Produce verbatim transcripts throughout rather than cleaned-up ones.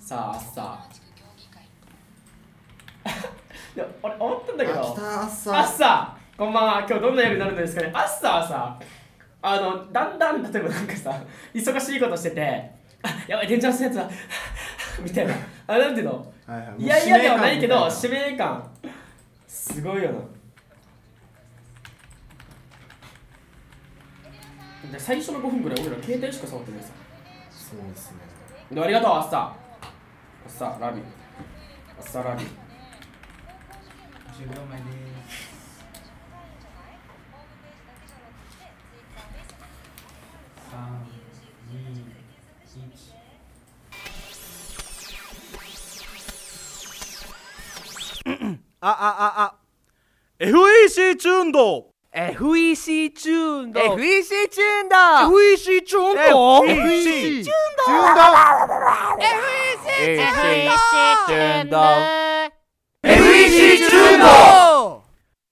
さあ朝いや俺思ったんだけど、 朝朝こんばんは。今日どんな夜になるんですかね。朝はさ、あのだんだん例えばなんかさ忙しいことしてて、あやばいデンジャラスなやつだみたいな、あなんていうの、 はいはい、 いやいやではないけど使命感すごいよな。で最初のごふんぐらい俺ら携帯しか触ってないさ。 そうですね。 でありがとう朝朝ラビ朝ラビじゅうびょうまえです。さん、に、いち。 ああああ エフイーシー チューンドエフイーシー チューンドエフイーシー チューンドエフイーシー チューンドエフイーシー チューンドエフイーシー チューンドエフイーシー チューンド。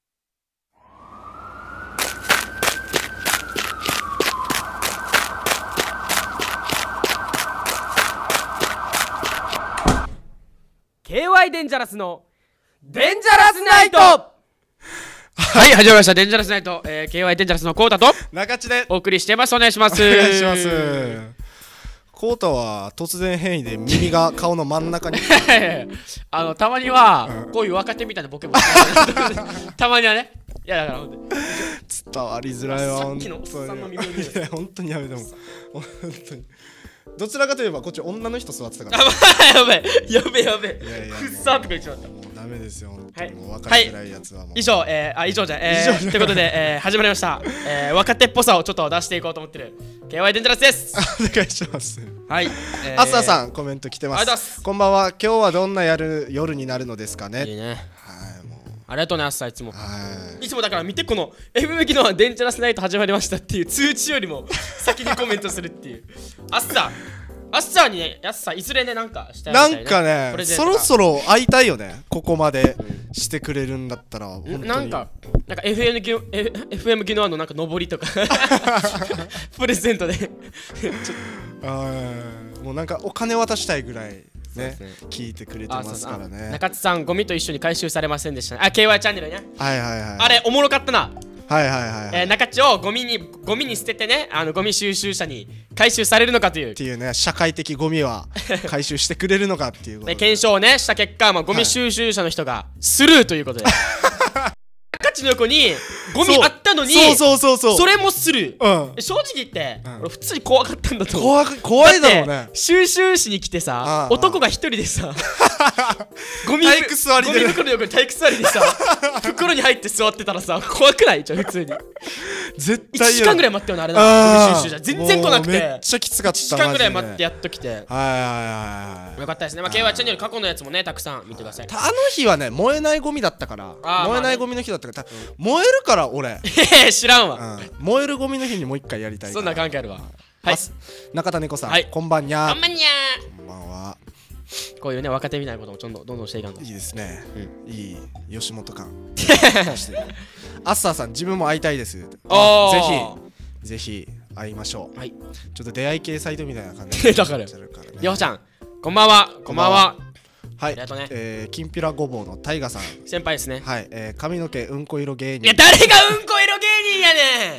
ケーワイ デンジャラスのデンジャラスナイト。はい、始まりましたデンジャラスナイト、えー、ケーワイ デンジャラスのコウタと中地でお送りしてます。お願いします。 お願いします。コウタは突然変異で耳が顔の真ん中にあのたまにはこういう若手みたいなボケもたまにはね。いやだから本当に伝わりづらいわ。 さっきのおっさんの耳を見る。 いや本当にやめても本当にどちらかといえばこっち女の人座ってたからやべえやべえやべえいやいやくっさーとか言っちまった。 もうダメですよ本当はいにもう分かりづらいやつはもう以上、えー、あ以上じゃえー、ということで、えー、始まりました、えー、若手っぽさをちょっと出していこうと思ってる ケーワイ デンジャラスです。 お願いします。 はい、えー、 あすあさんコメント来てまありがとうございますす。こんばんは。今日はどんなやる夜になるのですかね。 いいね。 はいもうありがとうね、あっさいつも。 はいいつもだから見てこの エフエム 機能はデンジャラスナイト始まりましたっていう通知よりも先にコメントするっていう。あっさあっさにね、やっさいずれねなんかしたいみたいね。 なんかねプレゼントがそろそろ会いたいよね。ここまでしてくれるんだったら本当になんかなんか エフエム ギノ エフエム ギノアのなんか上りとかプレゼントでちょっあーもうなんかお金渡したいぐらいねそうですね聞いてくれてますからね。 中津さんゴミと一緒に回収されませんでしたね。あ ケーワイ チャンネルね。 はいはいはいあれおもろかったな。 はいはいはいはいえー、中地をゴミにゴミに捨ててね、あのゴミ収集車に回収されるのかというっていうね社会的ゴミは回収してくれるのかっていうことでで検証をねした結果、まあ、ゴミ収集車の人がスルーということで、中地の横にゴミあったのにそうそうそうそうそれもスルー、 うん正直言って、 うん俺普通に怖かったんだと思う。 怖く怖いだろうね。 って収集しに来てさ、 ああ男が一人でさゴミ体育座りでゴミ袋の横に体育座りでさ袋に入って座ってたらさ怖くない？ちょ普通にいち絶対じかんぐらい待ってよなあれな。ゴミ収集車全然来なくもうめてっちゃきつかった。 いちじかんぐらい待ってややっと来てはいはいはいはいよかったですね。まあ ケーワイ チャンネル過去のやつもねたくさん見てください。 あの日はね燃えないゴミだったからあー燃えないゴミの日だったから、燃えるから俺、 へへ知らんわ。 うん、燃えるゴミの日にもう一回やりたいから。 そんな関係あるわ。はいあす中田猫さん、 はいこんばんにゃあんまにゃこんばんは。 ーこういうね若手みたいなこともちょんどんどんどんしていかんと。 いいですね、 ういい吉本感アッサーさん自分も会いたいです。 あーぜひぜひ会いましょう。 はいちょっと出会い系サイトみたいな感じだからなっちゃうからねりょうちゃんこんばんは。こんばんは。 はいありがとうねえー、きんぴらごぼうのタイガさん、 先輩ですね。 はい、えー、髪の毛うんこ色芸人。 いや誰がうんこ色芸人やねんい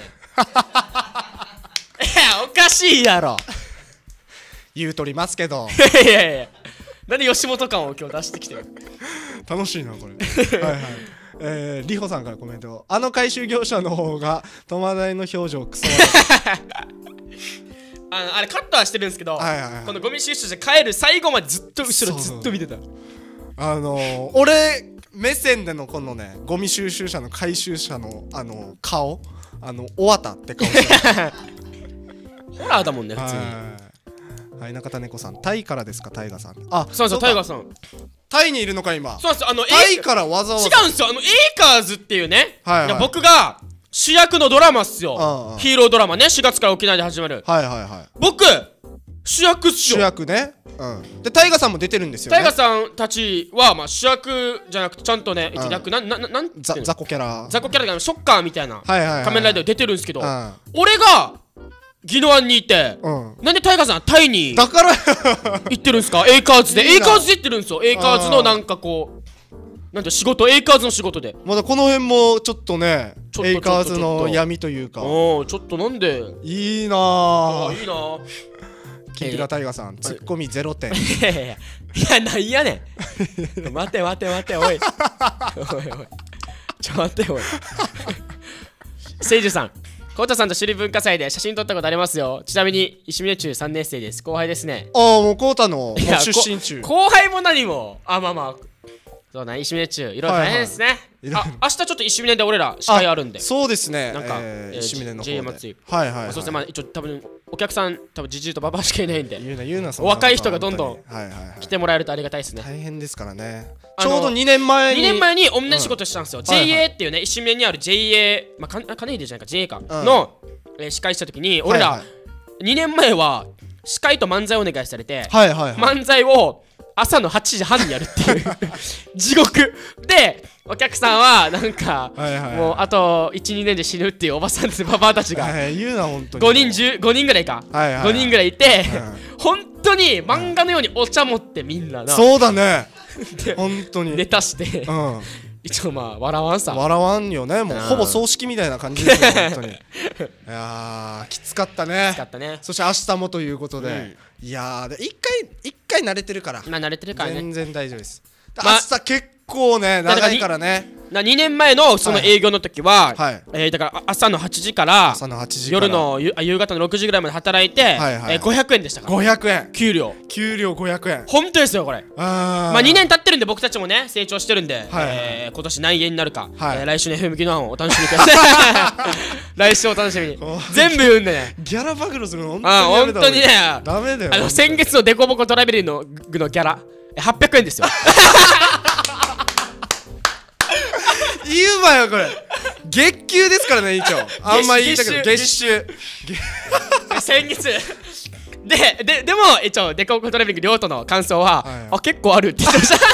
やおかしいやろ言うとりますけどいやいやいやなんで吉本感を今日出してきてる楽しいなこれはいはいえー、リホさんからコメント。あの回収業者の方が戸惑いの表情クソあのあれカットはしてるんですけど、 はいはいはいこのゴミ収集車帰る最後までずっと後ろそうそうずっと見てた。 あのー、俺目線でのこのねゴミ収集車の回収車のあのー、顔あの終わったって顔してるホラーだもんね普通に。 はいはい中田猫さんタイからですかタイガさん。あそうそうかタイガーさん。 タイにいるのか今。 そうなんですよあのタイエーからわざわざ違うんですよあのエーカーズっていうね、 はいはいいや僕が主役のドラマっすよ。 うんうんヒーロードラマねしがつから沖縄で始まる。 はいはいはい僕主役っす主よ。 役ね。うんでタイガさんも出てるんですよね。 タイガさんたちはまあ主役じゃなくてちゃんとねうん役なんなんなんなんていうのザ雑魚キャラ。 雑魚キャラがショッカーみたいなはいはいはい仮面ライダー出てるんですけど、 うん俺が宜野湾にいて、 うん、 なんでタイガーさんタイにだから行ってるんすか？エイカーズでエイカーズで行ってるんですよ。エイカーズのなんかこうなんて仕事、エイカーズの仕事で。 まだこの辺もちょっとねちょっとエイカーズの闇というか、 おおちょっとなんでいいなあぁ。 いいなぁ。 キンピラタイガーさん、ツッコミゼロてん。 いやいやいや、いやなんやねん。待て待て待て、おい。おいおい。ちょ待ておい。せいじゅさん、コウタさんと首里文化祭で写真撮ったことありますよ。ちなみに石峰中さんねん生です。後輩ですね。 ああ、もうコウタのもういや出身中。 後輩も何も。あ、まあまあ。そうだね、石峰中、いろいろ大変ですね。 いはいあ、明日ちょっと石峰で俺ら司会あるんで。 そうですね。 なんか、 えー、 えー石峰の方ジェイエーで。 祭り。 はいはい、はい。 そうですね、まあ一応多分お客さん多分じじいとババアしかいないんで、 言うな言うな、そんなこと若い人がどんどん本当にはいはいはい来てもらえるとありがたいですね。 大変ですからね。 あのちょうどにねんまえににねんまえに同じ仕事したんですよ。 はいはいジェイエー っていうね、石峰にある ジェイエー、まあか金入れじゃないか ジェイエー かうんの、えー司会した時に俺ら、 はいはいにねんまえは司会と漫才お願いされて、 はいはいはい。 漫才を朝のはちじはんにやるっていう地獄で、お客さんはなんかはいはいはいもうあといち、にねんで死ぬっていうおばさんとババアたちがはい言うな本当に。 ごにん、じゅうごにんぐらいか、 はいはいはいごにんぐらいいて、 う本当に漫画のようにお茶持ってみんななそうだね。 で本当に。 ネタして、 うん。 一応まあ笑わんさ。 笑わんよね。もううんほぼ葬式みたいな感じですよ本当に。いやーきつかったね使。ったね。 そして明日もということで、いやーで一回一回慣れてるからまあ慣れてるからね。 全然大丈夫です。 ま明日結構ねだから長いからね。 なにねんまえのその営業の時は、 はいえーだからあ朝のはちじから朝のはちじから夜のゆあ夕方のろくじぐらいまで働いて、 はいはいえーごひゃくえんでしたからごひゃくえん。 給料。 給料ごひゃくえん。 本当ですよこれ。 あーまあにねん経ってるんで僕たちもね成長してるんで、 はいはいえー今年何円になるか、 はいえー来週の エフエム 機能案をお楽しみください。来週お楽しみにこう全部言うんでね。 ギャラ暴露するの本当にあやめた方がいい本当にね、 ダメだよ。 あの先月のデコボコトラベルのグのギャラえはっぴゃくえんですよ。 言うわよこれ。月給ですからね一応。あんま言いたけど月月収。 先月でででも一応デコボコトラベリング両党の感想は、 はいあ結構あるって言ってました。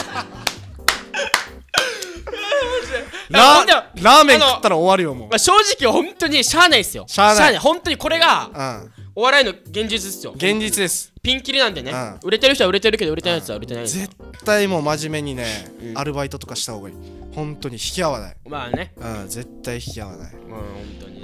ラほんでラーメン食ったら終わるよもう。 まあ、正直本当にしゃあないですよ。 しゃあない本当にこれがうん。 お笑いの現実ですよ。 現実です。 ピンキリなんでね、 うん売れてる人は売れてるけど売れてないやつは売れてないですよ。 絶対もう真面目にね、 うんアルバイトとかした方がいい。本当に引き合わない。 まあね、 うん、絶対引き合わない。 まあ本当にね。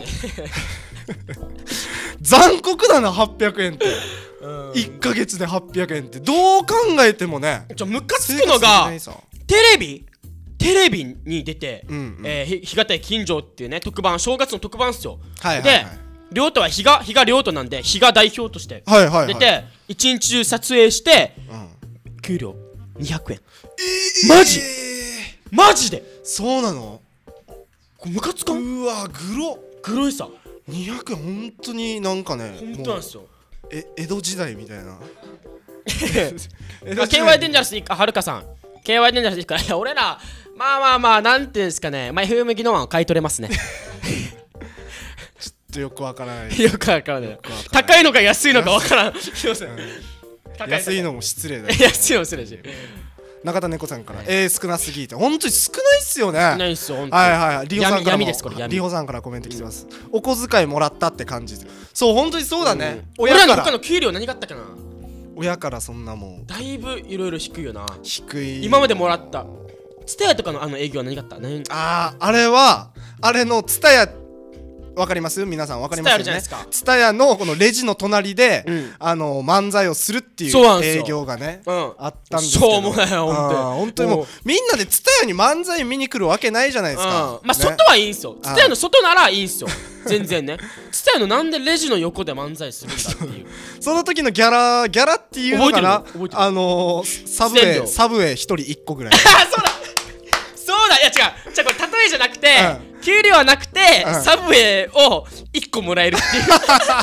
残酷だなはっぴゃくえんって。 うんいっかげつではっぴゃくえんってどう考えてもね。 ちょムカつくのが生活できないさテレビテレビに出て、 うんうんえーひ日がたい近所っていうね特番、正月の特番っすよ。 はいはいはいで亮斗は日が日が亮斗なんで日が代表としてはいはいはい。 出て一日中撮影してうん、 給料にひゃくえん。マジマジでそうなの？ これムカつかん？ うわグロ。 グロいさ。 にひゃくえん本当になんかね。 本当なんですよ。 もうえ江戸時代みたいな。江まあ、ケーワイ デンジャラスいいか、はるかさん ケーワイ デンジャラスいいから、いや俺らまあまあまあなんていうんですかね、まあ エフエム 技能案を買い取れますね。 ちょっとよくわからない。 よくわからない。 わからない高いのか安いのかわからん。すいません。高安いのも失礼だよ。 安いのも失礼し。 中田猫さんから、えー、少なすぎて本当に少ないっすよね。 ないっすよ、ほんとに。 はいはいはいリホさんからも闇闇ですこれ闇リホさんからコメント来てます。お小遣いもらったって感じで。そう本当にそうだね。 俺らの他親からの給料何があったっけな。 親からそんなもんだいぶいろいろ低いよな。 低い。 今までもらった。ツタヤとかのあの営業は何があった？何？ あああれはあれのツタヤわかります皆さんわかりますよね。 ツタヤあるじゃないですかツタヤのこのレジの隣で、 うんあの漫才をするっていそうなんですよう営業がねうん。 あったんですけど。 しょうもないよほんとにあー本当にもうもうみんなでツタヤに漫才見に来るわけないじゃないですか。 うん、まあね外はいいんすよ。ツタヤの外ならいいんすよ。全然ね。ツタヤのなんでレジの横で漫才するんだっていう。 その時のギャラギャラっていうのかな覚えてる覚えてるあのー、サブウ出演料ェイサブウェイ一人一個ぐらい。 あ、そうだそうだいや違うじゃあこれ例えじゃなくて、 う給料はなくて、 うんサブウェイをいっこもらえるっていう。だ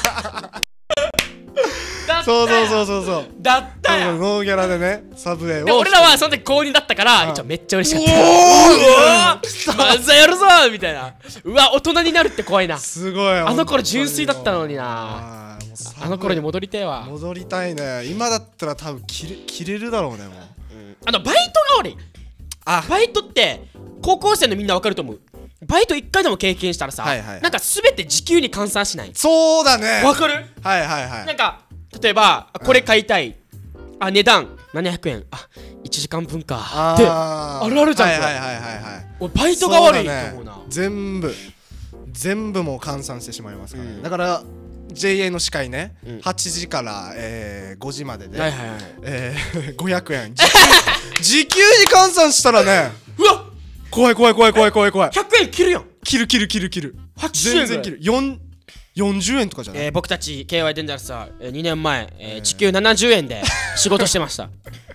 ったそうそうそうそうそう。 だったよ。 ノーギャラでねサブウェイを。 で俺らはその時公認だったから、 うん一応めっちゃ嬉しかった。 おーうわー漫才やるぞーみたいな。うわ大人になるって怖いな。 すごい。 あの頃純粋だったのにな。 あーもうサブウェイあの頃に戻りてえわ。 戻りたいね。今だったら多分切れ切れるだろうねもう。 あのバイトが悪い。 あバイトって高校生のみんなわかると思う。 バイトいっかいでも経験したらさ、 はいはいはいなんか全て時給に換算しない。 そうだね。 わかる？ はいはいはい。 なんか例えばこれ買いたい、あ値段ななひゃくえん、あいちじかんぶんかってあーあるあるじゃん。 はいこれはいはいはいはい。 俺バイトが悪いと思うな。 そうだね、全部全部もう換算してしまいますからね、 うんだから ジェイエー の司会ね、 うんはちじから、えー、ごじまでで、 はいはいはい。 えー、ごひゃくえん時給時給に換算したらね、 うわ怖い怖い怖い怖い怖い怖い。 ひゃくえん切るやん。 切る切る切る切る。 はちじゅうえんぐらい全然切る。よんよんじゅうえんとかじゃない、 えー、僕たち ケーワイ デンジャラスは、えー、にねんまえ、えー、時給ななじゅうえんで仕事してました。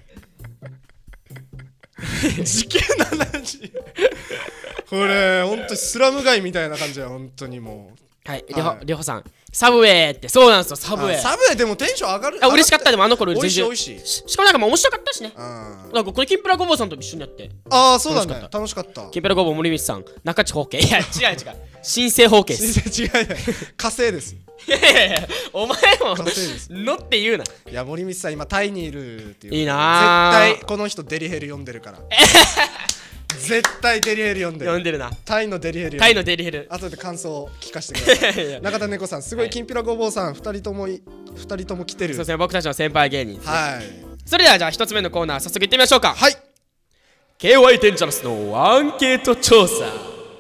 時給ななじゅうこれほんとスラム街みたいな感じや。ほんとにもうはい、りほはいりほさんサブウェイってそうなんですよ。サブウェイあサブウェイでもテンション上がる。 あ嬉しかった。でもあの頃美全然味しい美味しい。 ししかもなんかもう面白かったしね。 うんなんかこれキンプラごぼうさんと一緒にやって、 ああそうだね、 楽しか楽しかった。 キンプラごぼう森光さん中地方形、いや違う違う新生方形です全然違うよ。火星です。 いやいやいやお前も火星です。 のって言うな。 いや森光さん今タイにいるっていう。 いいなー絶対この人デリヘル読んでるから絶対デリヘル読んでる。 読んでるな。 タイのデリヘルタイ読んでる。 のデリヘル。 後で感想を聞かせてください。 いやいや中田猫さんすごいきんぴらごぼうさんふたりともいふたりとも来てる。 そうですね、僕たちの先輩芸人ですね。 はいそれではじゃあ一つ目のコーナー早速いってみましょうか。 はいケーワイ デンジャラスのアンケート調査。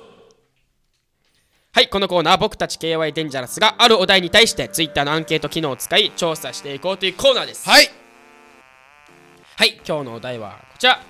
はい、このコーナーは僕たち ケーワイ デンジャラスがあるお題に対して Twitter のアンケート機能を使い調査していこうというコーナーです。 はいはい、今日のお題はこちら。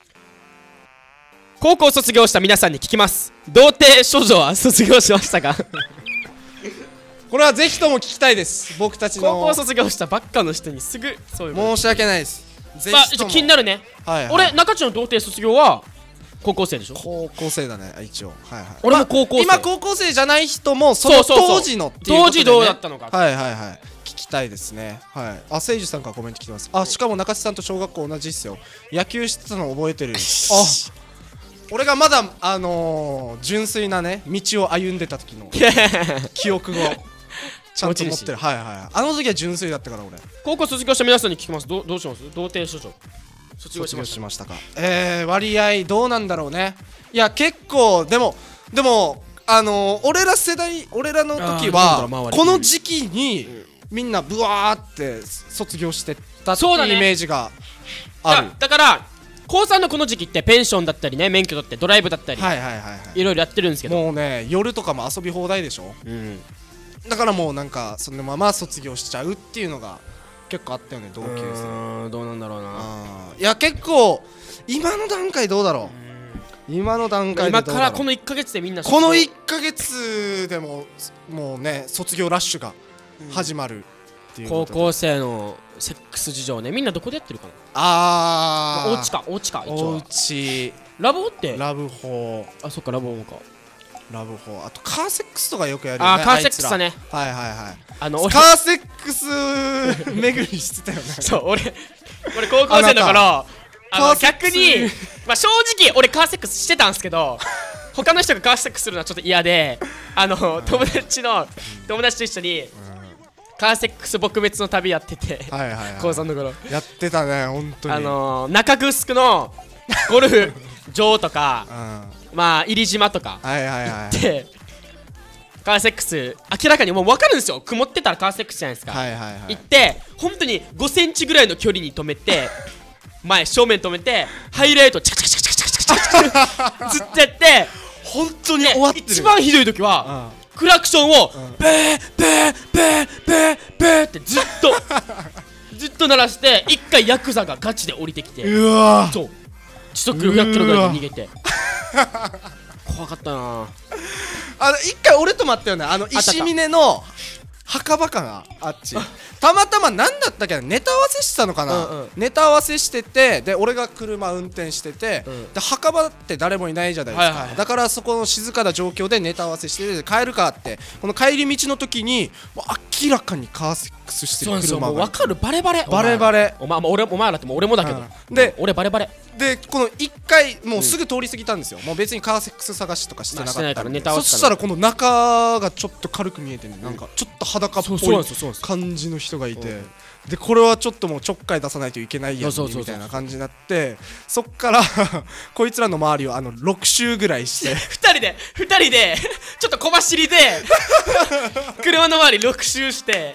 高校卒業した皆さんに聞きます。童貞少女は卒業しましたか？ これはぜひとも聞きたいです。僕たちの高校卒業したばっかの人にすぐそういうこと。 申し訳ないです。ぜさあ、 ひとも気になるね。 はいはい俺、中地の童貞卒業は高校生でしょ。 高校生だね一応。はいはい。 俺も高校生まあ今高校生じゃない人もそのそうそうそう当時のっていうことでね当時どうだったのか。 はいはいはい聞きたいですね。はいあせいじさんからコメント来てます。あしかも中地さんと小学校同じっすよ。野球してたの覚えてる。あ俺がまだあのー、純粋なね道を歩んでた時の記憶をちゃんと持ってる。はいはいはいあの時は純粋だったから俺。 高校卒業した皆さんに聞きます。どうどうします？童貞少女卒業し卒ました。 業しましたか。えー、割合どうなんだろうね。いや結構でもでもあのー、俺ら世代俺らの時あーなんだろはう周りこの時期にみんなブワーって卒業してったっていうそうだねイメージがある。 だだから高さんのこの時期ってペンションだったりね、免許取ってドライブだったり、 はいはいはいはいいろいろやってるんですけど、 もうね夜とかも遊び放題でしょ。 うん、 だからもうなんかそのまま卒業しちゃうっていうのが結構あったよね同級う生。 ーんどうなんだろうな。 あーいや結構今の段階どうだろう。今の段階でどうだろう。 今からこのいっかげつでみんなこのいいっかげつでももうね卒業ラッシュが始まるっていうことで高校生のセックス事情ね、みんなどこでやってるかな。 あーおうちかおうちか一応おうちラブホってラブホあそっかラブホか。 ラブホあとカーセックスとかよくやるよね。 あーカーセックスだね。 あいつらはいはいはいあの俺カーセックス巡りしてたよね。 そう俺俺高校生の頃あカのーセックス逆にまあ正直俺カーセックスしてたんすけど他の人がカーセックスするのはちょっと嫌で、あの友達の友達と一緒にカーセックス撲滅の旅やってて、 はいはいはい高さんの頃やってたね本当に。 あのー、中城のゴルフ場とかうんはまあ入島とかいはいはいでカーセックス明らかにもう分かるんですよ。曇ってたらカーセックスじゃないですか、 はいはいはい行って本当にごセンチぐらいの距離に止めて前正面止めてハイライトチャカチャカチャカチャカチャカチャカチャずっとやって本当にで終わってる。 一番ひどい時はクラクションをベーベーベーベーベーってずっとずっと鳴らして一回ヤクザがガチで降りてきてうわーそう時速ひゃくキロぐらいで逃げて怖かったな。 あの一回俺と待ったよね。あのたあった石峰の墓場かなあっちたまたま何だったっけなネタ合わせしてたのかな、 うんうんネタ合わせしててで俺が車運転してて、 うんで墓場って誰もいないじゃないですか、 はいはいはいだからそこの静かな状況でネタ合わせしてて帰るかってこの帰り道の時にもう明らかにカーセックスしてるそうなんですよ。 車がもう分かるバレバレバレバレお前お前俺お前らってもう俺もだけど、 うんで俺バレバレでこのいっかいもうすぐ通り過ぎたんですよ、もう別にカーセックス探しとかしてなかったんで、そしたらこの中がちょっと軽く見えてね、なんかちょっと裸っぽい感じの人がいて、でこれはちょっともうちょっかい出さないといけないやんみたいな感じになって、そっからこいつらの周りをあのろく周ぐらいしてふたりでふたりでちょっと小走りで車の周りろく周して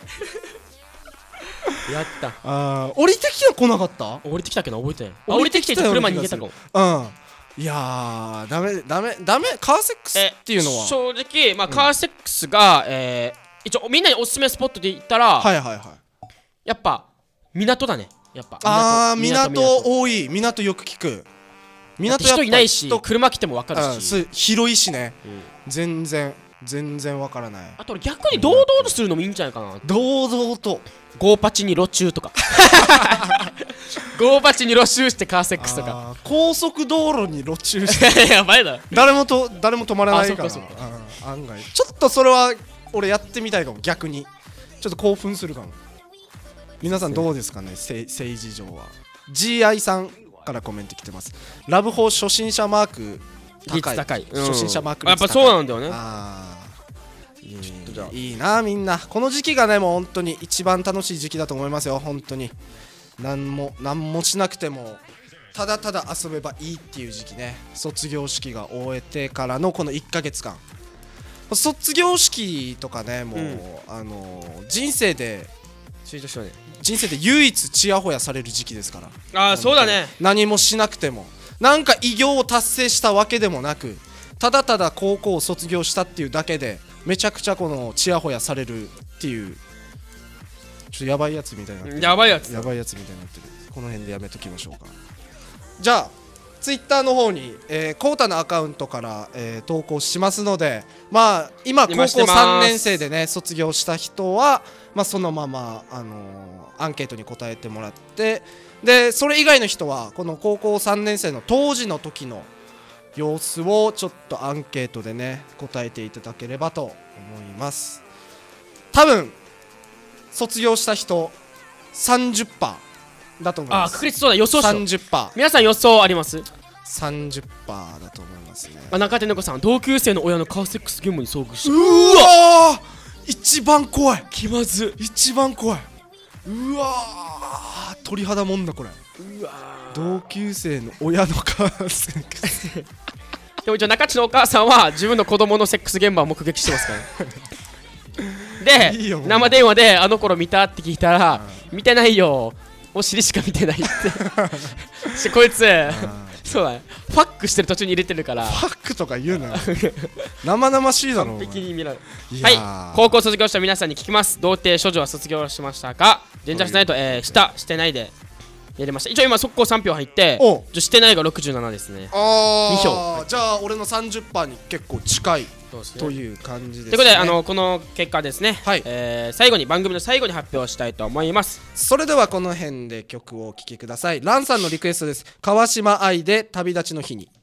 やった。 あー降りてきて来なかった？ 降りてきたけど覚えてない。降りてきて車に逃げたかも。 うんいやーダメダメダメカーセックスっていうのは正直まあカーセックスがえ一応みんなにおすすめスポットで言ったらはいはいはいやっぱ港だね。やっぱあー港多い、港よく聞く。 港人いないし車来ても分かるし広いしね、全然全然分からない。 あと逆に堂々とするのもいいんじゃないかな。 堂々とゴーパチに路中とかゴーパチに路中してカーセックスとか高速道路に路中してやばいな誰もと誰も止まらないから案外ちょっとそれは俺やってみたいかも。逆にちょっと興奮するかも。皆さんどうですかね、政治上は。 ジーアイ さんからコメント来てます。ラブホ初心者マーク高い、 高い、うん、 初心者マークやっぱそうなんだよね。 あいい、いいな。みんなこの時期がねもう本当に一番楽しい時期だと思いますよ。本当に何も何もしなくてもただただ遊べばいいっていう時期ね。卒業式が終えてからのこのいっかげつかん、卒業式とかねもう、うん、あのー、人生で人生で唯一チヤホヤされる時期ですから。 ああそうだね。 何もしなくてもなんか偉業を達成したわけでもなく、ただただ高校を卒業したっていうだけでめちゃくちゃこのチヤホヤされるっていう、ちょっとやばいやつみたいになってる。 やばいやつやばいやつみたいになってる。この辺でやめときましょうか。じゃあツイッターの方に、えー、コウタのアカウントから、えー、投稿しますので、まあ今高校さんねん生でね卒業した人は、まあ、そのまま、あのー、アンケートに答えてもらって、でそれ以外の人はこの高校さんねん生の当時の時の様子をちょっとアンケートでね答えていただければと思います。多分卒業した人 さんじゅっパーセントだと思います。 あ、確率そうだ、予想しよう。 さんじゅっパーセント。 皆さん予想あります？ さんじゅっパーセント だと思いますね。 あ、中手猫さん、同級生の親のカーセックス現場に遭遇した。 うわー、一番怖い。 気まず。 一番怖い。うわー、鳥肌もんだこれ。 うわ同級生の親のカーセックスでも一応中地のお母さんは自分の子供のセックス現場を目撃してますからで、いい生電話であの頃見たって聞いたら、見てないよ、お尻しか見てないってしこいつそうだね、ファックしてる途中に入れてるから。 ファックとか言うなよ生々しいだろ。 完璧に見られる。はい、高校卒業した皆さんに聞きます。童貞処女は卒業しましたか？デンジャラスナイト、えー、したしてないでやりました。一応今速攻さん票入ってしてないがろくじゅうななですね。 あに票。じゃあ俺の さんじゅっパーセント に結構近いという感じですね。 ということで、あのこの結果ですね、はい、えー、最後に番組の最後に発表したいと思います。 それではこの辺で曲をお聴きください。ランさんのリクエストです。川島愛で旅立ちの日に。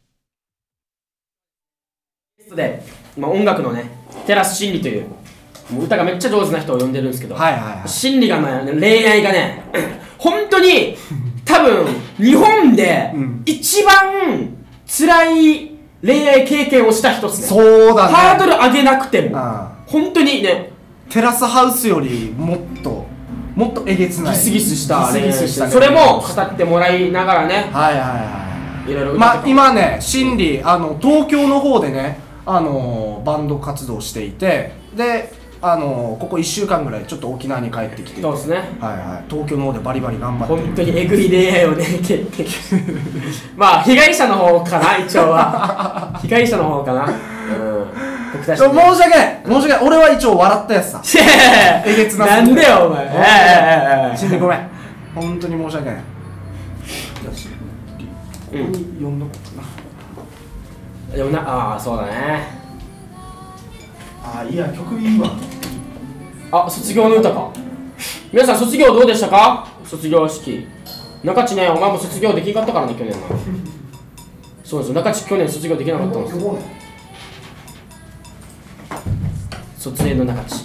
で、まあ、音楽のねテラス真理というもう歌がめっちゃ上手な人を呼んでるんですけど、はいはいはい、真理がね、恋愛がね本当に多分日本で一番辛い恋愛経験をした人っすね。 そうだね。 ハードル上げなくても本当にね、 テラスハウスよりもっともっとえげつないギスギスした恋愛して、それも語ってもらいながらね、 はいはいはい、 いろいろまあ今ね、真理あの東京の方でね、あのバンド活動していて、であのここいっしゅうかんぐらいちょっと沖縄に帰ってきて、 そうですね、 はいはい、東京の方でバリバリ頑張って本当にえぐい恋愛をね経験まあ被害者の方かな、一応は被害者の方かな。うん、僕たち、ね、 申し訳ない申し訳ない、俺は一応笑ったやつさえげつななんでよお前、ええ死んでごめん、本当に申し訳ない。うん、読んどこうかな。 でもな、ああそうだね。 ああいや、曲いいわ。 あ、卒業の歌か。皆さん卒業どうでしたか？卒業式。中地ね、お前も卒業できんかったからね、去年なそうですよ、中地去年卒業できなかったんですよ。卒園の中地。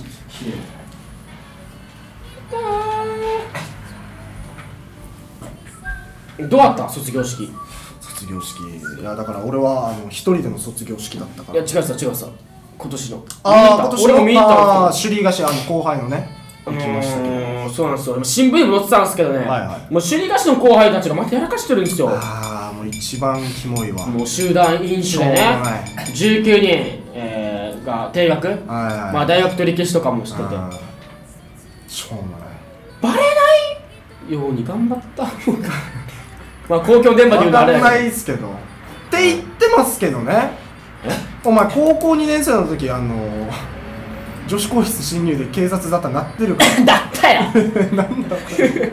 どうだった卒業式？ 卒業式。いやだから俺はあの一人での卒業式だったから。 いや違うさ違うさ今年のああ今年の俺も見に行ったんです首里菓子あの後輩のねけど行きましたけど。 うーんそうなんですよ新聞にも載ってたんですけどね、 はいはいもう首里菓子の後輩たちがまたやらかしてるんですよ。 ああもう一番キモいわ。 もう集団飲酒でねしょうがないじゅうきゅうにん、えー、が定額、 はいはいまあ大学取り消しとかもしててあーしょうがない。 バレないように頑張ったまあ公共電波で言うとあわかんなれだけいですけどって言ってますけどね。お前高校にねん生の時あの女子更衣室侵入で警察だったらなってるからどだったやなんだこれ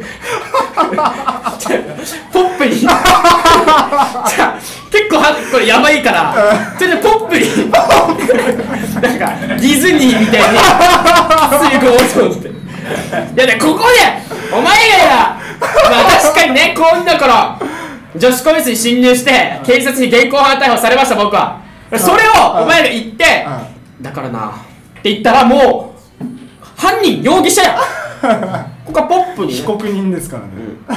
ポップにじゃあ結構はこれやばいからちょっとポップになんかディズニーみたいに吸い込もうと思っていやねここでお前がやまあ確かにねこんな頃女子更衣室に侵入して警察に現行犯逮捕されました僕はそれをお前が言ってだからなって言ったらもう犯人容疑者やここはポップに、ね、 被告人ですからね、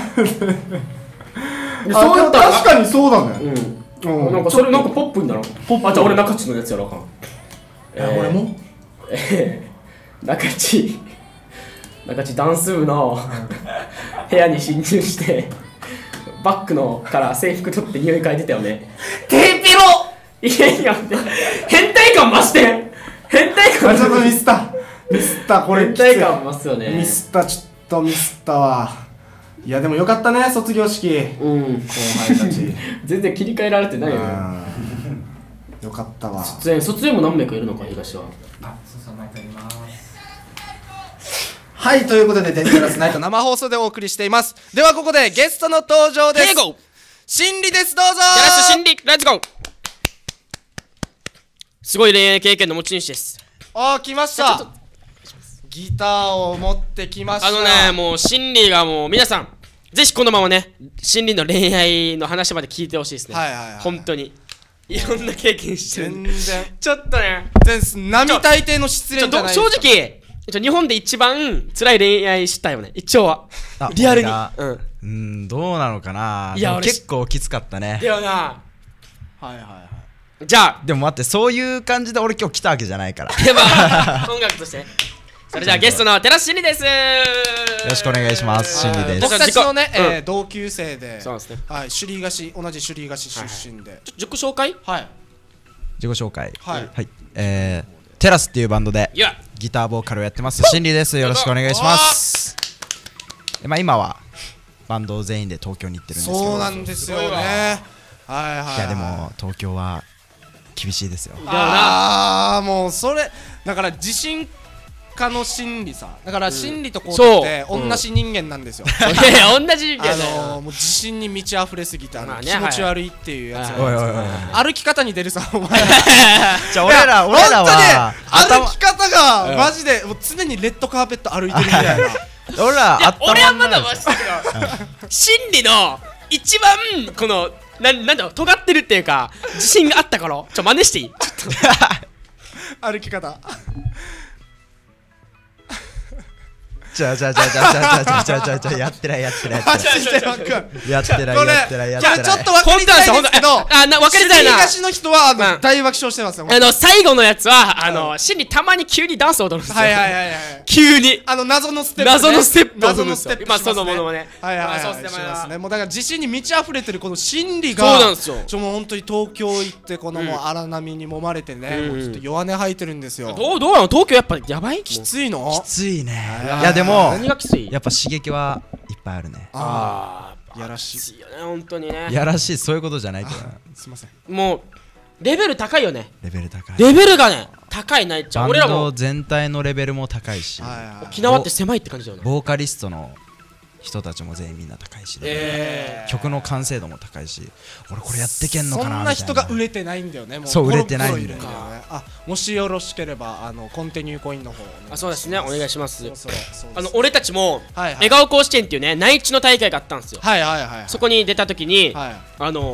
うん、 あそうやったら確かにそうだね。 うん、なんかそれなんかポップになろうポップあじゃあ俺中地のやつやろうかんえ俺もえー、中地中地ダンス部の部屋に侵入してバッグのから制服取って匂い嗅いでたよねテーピロいやいや変態感増して変態感あちょっとミスったミスったこれ変態感増すよねミスったちょっとミスったわ。いやでもよかったね卒業式うん後輩たち全然切り替えられてないよねうんよかったわ。 卒園卒園も何名かいるのか東ははいということでデンジャラスナイト生放送でお送りしています。ではここでゲストの登場です。 ヘイゴー心理ですどうぞ。 テラス心理レッツゴーすごい恋愛経験の持ち主です。 あー来ましちょっとた。ギターを持ってきました。 あのねもう心理がもう皆さんぜひこのままね心理の恋愛の話まで聞いてほしいですね。 はいはいはい本当にいろんな経験してるんで全然ちょっとね全然並大抵の失恋じゃないちょ正直ちょ日本で一番辛い恋愛したよね一応はあリアルに俺がうんうーんどうなのかないでもや俺結構きつかったね。 だよなはいはいはいじゃあでも待ってそういう感じで俺今日来たわけじゃないからよでは音楽としてそれじゃあゲストの寺心理ですよろしくお願いします。心理で僕す。 たちのね、 うんえー同級生でそうですねはい首里菓子同じ首里菓子出身でちょ自己紹介はい自己紹介はいはいえーテラスっていうバンドでいやギターボーカルをやってます心理です。よろしくお願いします。でまあ今はバンド全員で東京に行ってるんですけどそうなんですよね。はいはいいやでも東京は厳しいですよ。 ああもうそれだから自信家の心理さだから心理とこうそうって同じ人間なんですよ。 いやいや同じ人間あだよのー、もう自信に満ち溢れすぎてあのまあね気持ち悪いっていうやつはいおいおいおい歩き方に出るさお前じゃあ俺ら俺らは本当ね歩頭き方がマジでもう常にレッドカーペット歩いてるみたいな俺らいや俺はまだ頭マシだけど心理の一番このななんだろう尖ってるっていうか自信があったからちょ真似していいちょっと歩き方じゃあじゃあじゃあじゃあじゃあじゃあじゃあじゃあじゃあやってないやってないやってないマジでわかんやってないこれやってないやってないじゃあちょっと分かりづらいですけど本当なんですよ本当あな分かりづらいな東の人はあのうん大爆笑してますよあの最後のやつはあの心理たまに急にダンスを踊るんですよはいはいはいはい急にあの謎のステップね謎のステップを謎の踊るんですよステップしますね今そのものまねはいはいはいまあそうですねしますねまあもうだから自信に満ち溢れてるこの心理がそうなんですよちょもう本当に東京行ってこのもう荒波に揉まれてねうんもうちょっと弱音吐いてるんですよどうどうなの東京やっぱやばいきついのきついねいやいやでも何がきついやっぱ刺激はいっぱいあるねあああやらしいきついよね本当にねいやらしいそういうことじゃないけどなすいませんもうレベル高いよねレベル高いレベルがね高いないっちゃバンん俺らもド全体のレベルも高いしはいはい沖縄って狭いって感じだよなボーカリストの人たちも全員みんな高いしねえ曲の完成度も高いし俺これやってけんのかなみたいなそんな人が売れてないんだよねもそう売れてないんだよコロコロいるんだよねあもしよろしければあのコンティニューコインの方をあそうですねお願いしますそうそうそうあの俺たちもはいはい笑顔甲子園っていうね内地の大会があったんですよはいはいはいはいそこに出た時にはいあの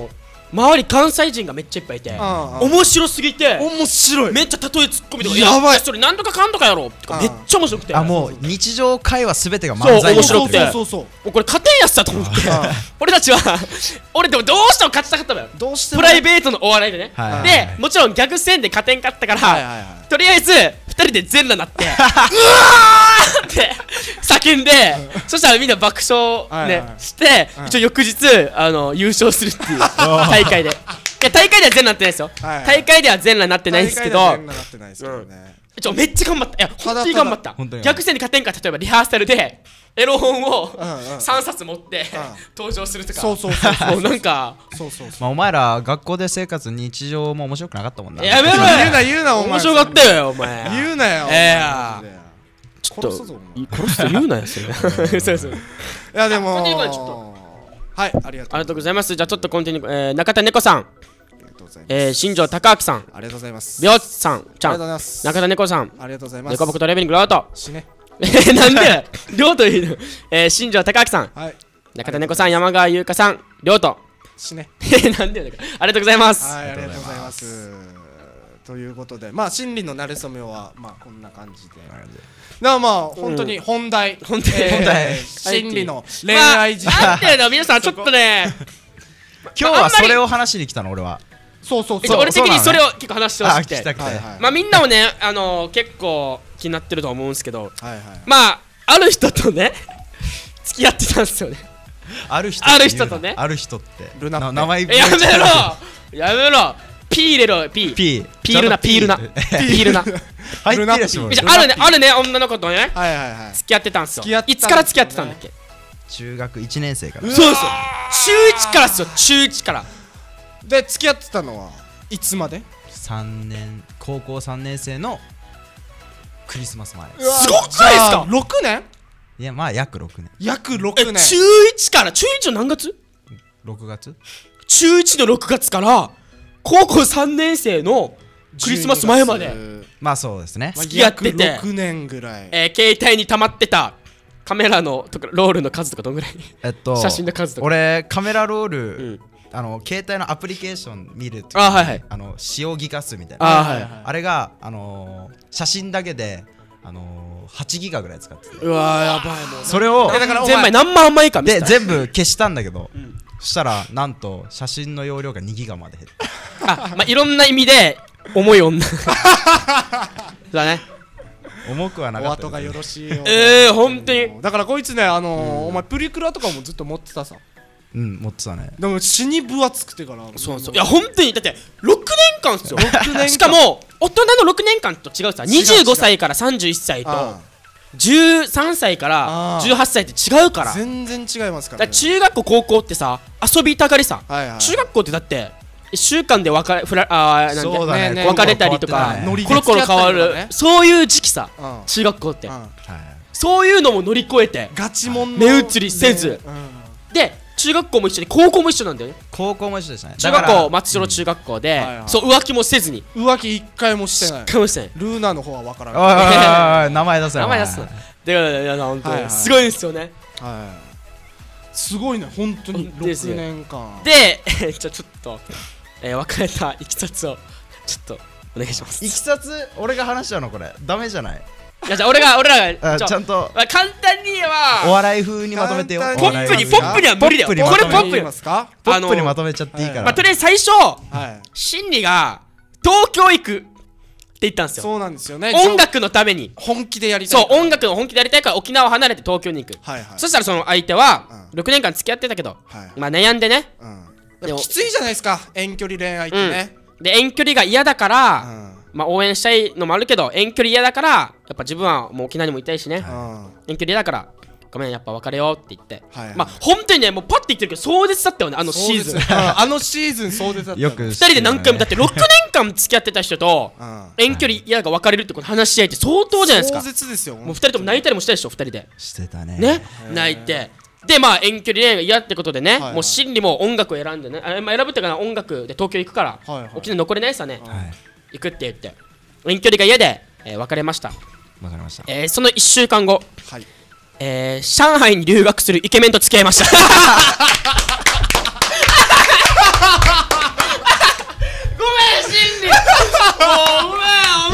周り関西人がめっちゃいっぱいいて面白すぎて面白いめっちゃ例えツッコミとかやばいそれなんとかかんとかやろとかめっちゃ面白くてあもう日常会話すべてが漫そう才面白くてそうそうそうもうこれ勝てんやつだと思って俺たちは俺でもどうしても勝ちたかったのよどうしてもプライベートのお笑いでねはいはいはいでもちろん逆戦で勝てんかったかはいはいらはとりあえずふたりで全裸なってうわーって叫んでそしたらみんな爆笑はいはいねして一応翌日あの優勝するっていう大会でいや大会では全裸なってないですよはいはい大会では全裸になってないんですけど大会では全裸なってないですけどねちょめっちゃ頑張ったいや本当に頑張った本当に逆戦で勝てんか例えばリハーサルでエロ本をうんうんさんさつ持って登場するとかそうそうそうそうもうなんかそうそうそうまあお前ら学校で生活日常も面白くなかったもんなやめろよ言うな言うなお前面白かったよお前言うなよええマジでちょっと殺すぞお前殺すと言うなよそれそうそういやでもコンティニューからちょっとはいありがとうありがとうございますじゃあちょっとコンティニューえー中田猫さんありがとうございますえー新庄隆明さんありがとうございますびょうさんちゃありがとうございんます中田猫さんありがとうございます猫僕とレベリングロート死ねえーなんでりょうというのえー新庄隆明さんはい中田猫さん山川優香さんりょうと死ねえーなんでよだからありがとうございますはいありがとうございますということでまあ心理の馴れ初めはまあこんな感じでだからまあ本当に本題本題えー本題心理の恋愛事まあ、 情なんていうの皆さんちょっとね今日はそれを話しに来たの俺はそうそうそうえっと俺的にそなのねそうれを結構話してほあしくて聞きたくてはいはいまあみんなもねあのー結構気になってると思うんですけどはいはいまあある人とね付き合ってたんですよねある人ある人とねある人ってルナってな名前えやめろやめろピー入れろ P P ピールなピールなピールな入ってルナるしもじゃああるねあるね女の子とねはいはいはい付き合ってたんですよ付き合ってたんですよねいつから付き合ってたんだっけ中学いちねん生からそうですよ中いちからっすよ中いちからで付き合ってたのはいつまでさんねん高校さんねん生のクリスマス前すごくないですかろくねんいやまあ約ろくねん約ろくねんえ中いちから中いちの何月ろくがつ中いちのろくがつから高校さんねん生のクリスマス前まで、 まあそうですねまあ付き合ってて約ろくねんぐらいえー、携帯に溜まってたカメラのとかロールの数とかどんぐらいえっと写真の数とか俺カメラロール、 うんあの携帯のアプリケーション見るとあはいはいあの使用ギガ数みたいなあはいはいあれがあのー写真だけであのーはちギガぐらい使っててうわーやばいもうそれをだからお前全枚何万枚か見せたで全部消したんだけど、そしたらなんと写真の容量がにギガまで減ったあまあいろんな意味で重い女だね重くはなおかった後がよろしいよえー、本当にだからこいつねあのーお前プリクラとかもずっと持ってたさうん持ってたねでも死に分厚くてからそうそういや本当にだってろくねんかんっすよろくねんかんしかも大人のろくねんかんと違うさにじゅうごさいからさんじゅういっさいとあじゅうさんさいからあーじゅうはっさいって違うからだか全然違いますからら中学校高校ってさ遊びたがりさはいはい中学校ってだっていっしゅうかんで別れふらあーなんでそうだねね別れたりとか変わってたねノリでコロコロ変わる付き合ったりとかねそういう時期さうん中学校ってうんはいそういうのも乗り越えてガチモンの目移りせずうんで中学校も一緒に高校も一緒なんだよね高校も一緒でしたね中学だから校松代中学校ではいはいそう浮気もせずに浮気一回もしてないかもしれないルーナの方は分からおいおいないおいおい名前出せよ名前出すなでいや本当はいはいにすごいですよねはいすごいね本当にろくですよねんかんでじゃあちょっとえー別れたいきさつをちょっとお願いしますいきさつ俺が話しちゃうのこれダメじゃないいやじゃあ俺が俺らがあちょちゃんとまあ簡単におは笑い風にまとめてよ簡ポ単ップにポップには無理だよポップにこまとめ言いれポップよますかポあのップにまとめちゃっていいからまあとりあえず最初はい心理が東京行くって言ったんですよそうなんですよね音楽のために本気でやりたいそう音楽を本気でやりたいから沖縄を離れて東京に行くはいはいそしたらその相手はうんろくねんかん付き合ってたけどはいまあ悩んでねうんでもきついじゃないですか遠距離恋愛ってねで遠距離が嫌だかうらんまあ応援したいのもあるけど遠距離嫌だからやっぱ自分はもう沖縄にもいたいしねうん遠距離嫌だからごめんやっぱ別れようって言ってはいはいまあ本当にねもうパッて言ってるけど壮絶だったよねあのシーズンそうですあのシーズンそうでだったよくふたりで何回もだってろくねんかん付き合ってた人とうん遠距離嫌が別れるってこと話し合いって相当じゃないですか壮絶ですよもうふたりとも泣いたりもしたでしょふたりでしてたねね泣いてでまあ遠距離恋愛が嫌ってことでね、 はいはいもう心理も音楽を選んでねあ、まあ、選ぶっていうかな音楽で東京行くから、 はいはい沖縄残れないさね、 はい行くって言って遠距離が嫌で、えー別れました、 わかりましたえーそのいっしゅうかんご、 はいえー上海に留学するイケメンと付き合いました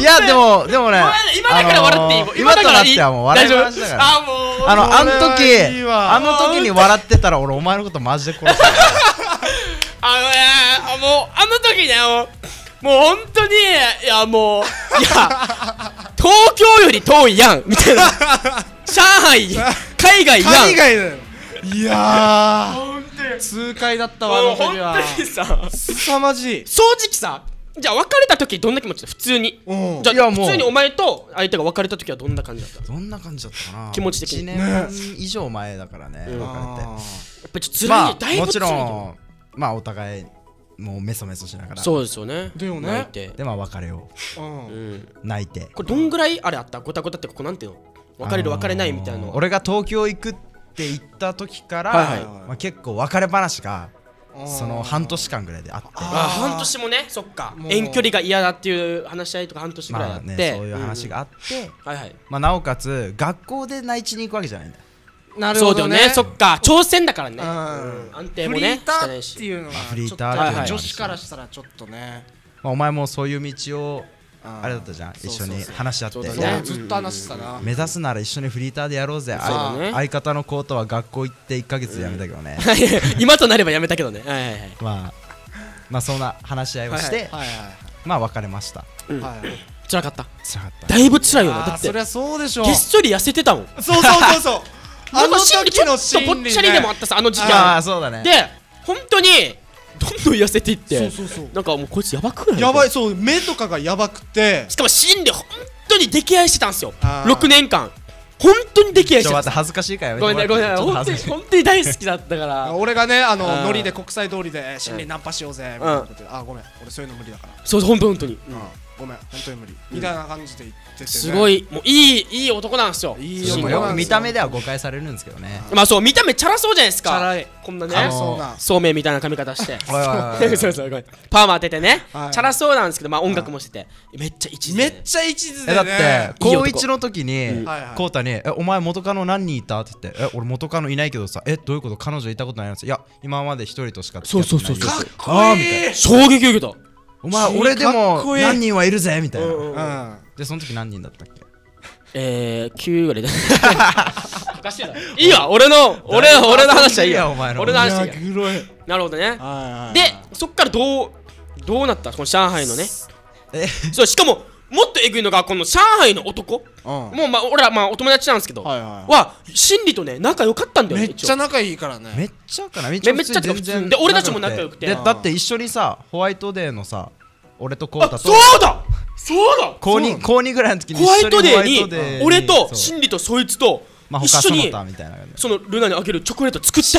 やでもでもね今だから笑っていい、 あのー、今となってはもう笑い話だからあもうあのあの時いいわあの時に笑ってたら俺お前のことマジで殺すあのねあもうあの時ねもうもう本当にいやもういや東京より遠いやんみたいな上海海外やん海外だよいやー痛快だったわあの本時は当にさ凄まじい正直さじゃあ別れた時どんな気持ちだ普通にうんじゃいやもうあ普通にお前と相手が別れた時はどんな感じだったどんな感じだったかな気持ち的にいちねん以上前だからね別れてやっぱりちょっと辛いまねだいぶあもちろ辛いねんまあお互いもうメソメソしながらそうですよねだよね泣いてでまあ別れをうんうん泣いてこれどんぐらいあれあったごたごたってここなんていうの別れる別れないみたいなのあのー俺が東京行くって言った時から、 はいはいまあ、結構別れ話がうんその半年間ぐらいであってああー半年もねそっかもう遠距離が嫌だっていう話し合いとか半年ぐらいあまあってねそういう話があって、 うんはいはいまあ、なおかつ学校で内地に行くわけじゃないんだよなそうだよねそっか挑戦だからねうんうん安定フもねリーターっしてないしていうのがフリーターちょっとっていうのもあるし女子からしたらちょっとねまあ、お前もそういう道をああれだったじゃん一緒にそうそうそう話し合ってそうだそうねずっと話してたな目指すなら一緒にフリーターでやろうぜそうだね相方の子とは学校行っていっかげつでやめたけどね、 今となればやめたけどねはいはいはいまあまあそんな話し合いをして、 はいはいまあ別れましたうんはいはい辛かった辛かっただいぶ辛いよねだってあーそりゃそうでしょげっそり痩せてたもんそうそうそうそうあのなんか心理ちょ時のっとぽっ心理ちゃりでもあねったさあの時期あはあそうだねで本当にどんどん痩せていってそうそうそうなんかもうこいつやばくないやばいそう目とかがやばくてしかも心理本当に溺愛してたんすよあーろくねんかん本当に溺愛してたちょっと待って恥ずかしいからやめてごめんねごめんねちょっと本当恥ずかしいに本当に大好きだったから俺がねあのうんノリで国際通りで心理ナンパしようぜみたいなことであごめん俺そういうの無理だからそうそう本当本当にうんごめん本当に無理みたいな感じで言っててねすごいもういいいい男なんですよいいでも男なんですよく見た目では誤解されるんですけどねまあそう見た目チャラそうじゃないですかチャラいこんなねあのそうなそうめんみたいな髪型しておいおいおいおいそうそうごめんパーマ当ててねチはいャラそうなんですけどまあ音楽もしててめっちゃ一途でねめっちゃ一途でえだっねていい男高一の時にうんはいはいコウタに「えお前元カノ何人いた?」って言って「え俺元カノいないけどさえどういうこと彼女いたことないの?」っていや今まで一人としか付き合ってないよそうそうそうかっこいい衝撃受けたお前君俺でかっもこいい何人はいるぜみたいなうんうんうんでその時何人だったっけえー、きゅうぐらいでおかしいな。いいわ、俺の、俺の、俺の話はいいわ。 お前の俺の話はいいわ。 グロいなるほどね。 はいはいで、そっからどう、どうなったこの上海のね。 えそう、しかも、もっとえぐいのが、この上海の男。 うんもう、まあ、俺ら、まあ、お友達なんですけど。 はいはいはいは、心理とね、仲良かったんだよね。 めっちゃ仲いいからねめっちゃかなめっめめっちゃってか普通で俺たちも仲良くてでだって一緒にさホワイトデーのさ俺とコウタあ、 とそうだそうだ高二高二ぐらいの時にホワイトデー一緒ににホワイトデーに俺とそう心理とそいつとまあ一緒に他その他みたいな感じそのルナにあげるチョコレート作ったよ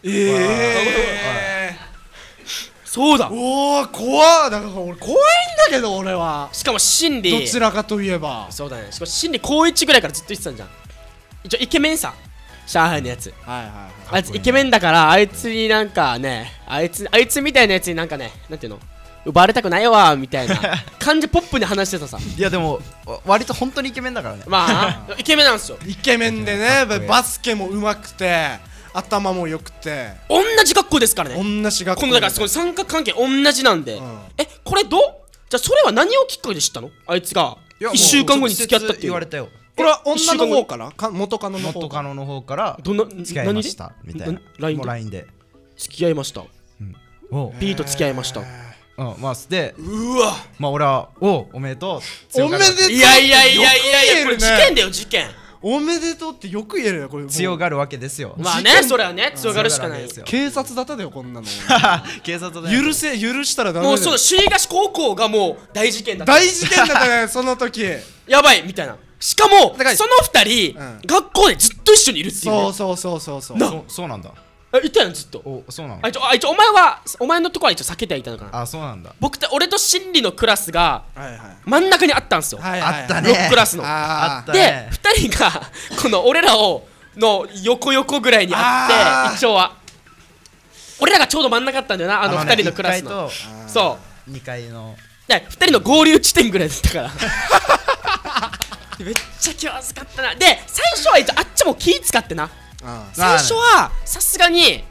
ええそうだおお怖いだから俺怖いんだけど俺はしかも心理どちらかといえばそうだねしかも心理高いちぐらいからずっと言ってたんじゃん一応イケメンさ上海のやつはいはいあいつイケメンだからあいつになんかねあいつあいつみたいなやつになんかねなんていうの奪われたくないわみたいな感じポップに話してたさいやでもわ割と本当にイケメンだからねまあイケメンなんですよイケメンでねかっこいいバスケも上手くて頭も良くて同じ学校ですからね同じ学校このだからその三角関係同じなんで、 んえこれどうじゃあそれは何をきっかけで知ったのあいつがいやもういっしゅうかんごに付き合ったっていう言われたよこれは一週間後女の方からか元カノの方から元カノの方からどんな付き合いましたみたいな何でラインでもう ラインで付き合いましたおう P と付き合いましたうんまあでうわまあ俺はおうおめでとうおめでとういやいやいやいやいやよく言えるねこれ事件だよ事件おめでとうってよく言えるよこれもう強がるわけですよまあねそれはね強がるしかない強がるわけですよ警察だっただよこんなの警察だよ許せ許したらダメだよもうその首里菓子高校がもう大事件だった大事件だったねその時やばいみたいなしかもだからその二人、 うん学校でずっと一緒にいるっていう、ね、 そうそうそうそうそうなそうそうなんだえいたやんずっとおそうなのあ一応あ一応お前はお前のとこは一応避けてはいたのかなあそうなんだ僕と俺と心理のクラスがはいはい真ん中にあったんですよ、 はいはいあったねロッククラスのああったでね二人がこの俺らをの横横ぐらいにあってあー一応は俺らがちょうど真ん中だったんだよなあのね二人のクラスのいっかいとそうにかいので二人の合流地点ぐらいだったからでめっちゃ気まずかったなで最初は一応あっちも気使ってなあ最初はさすがに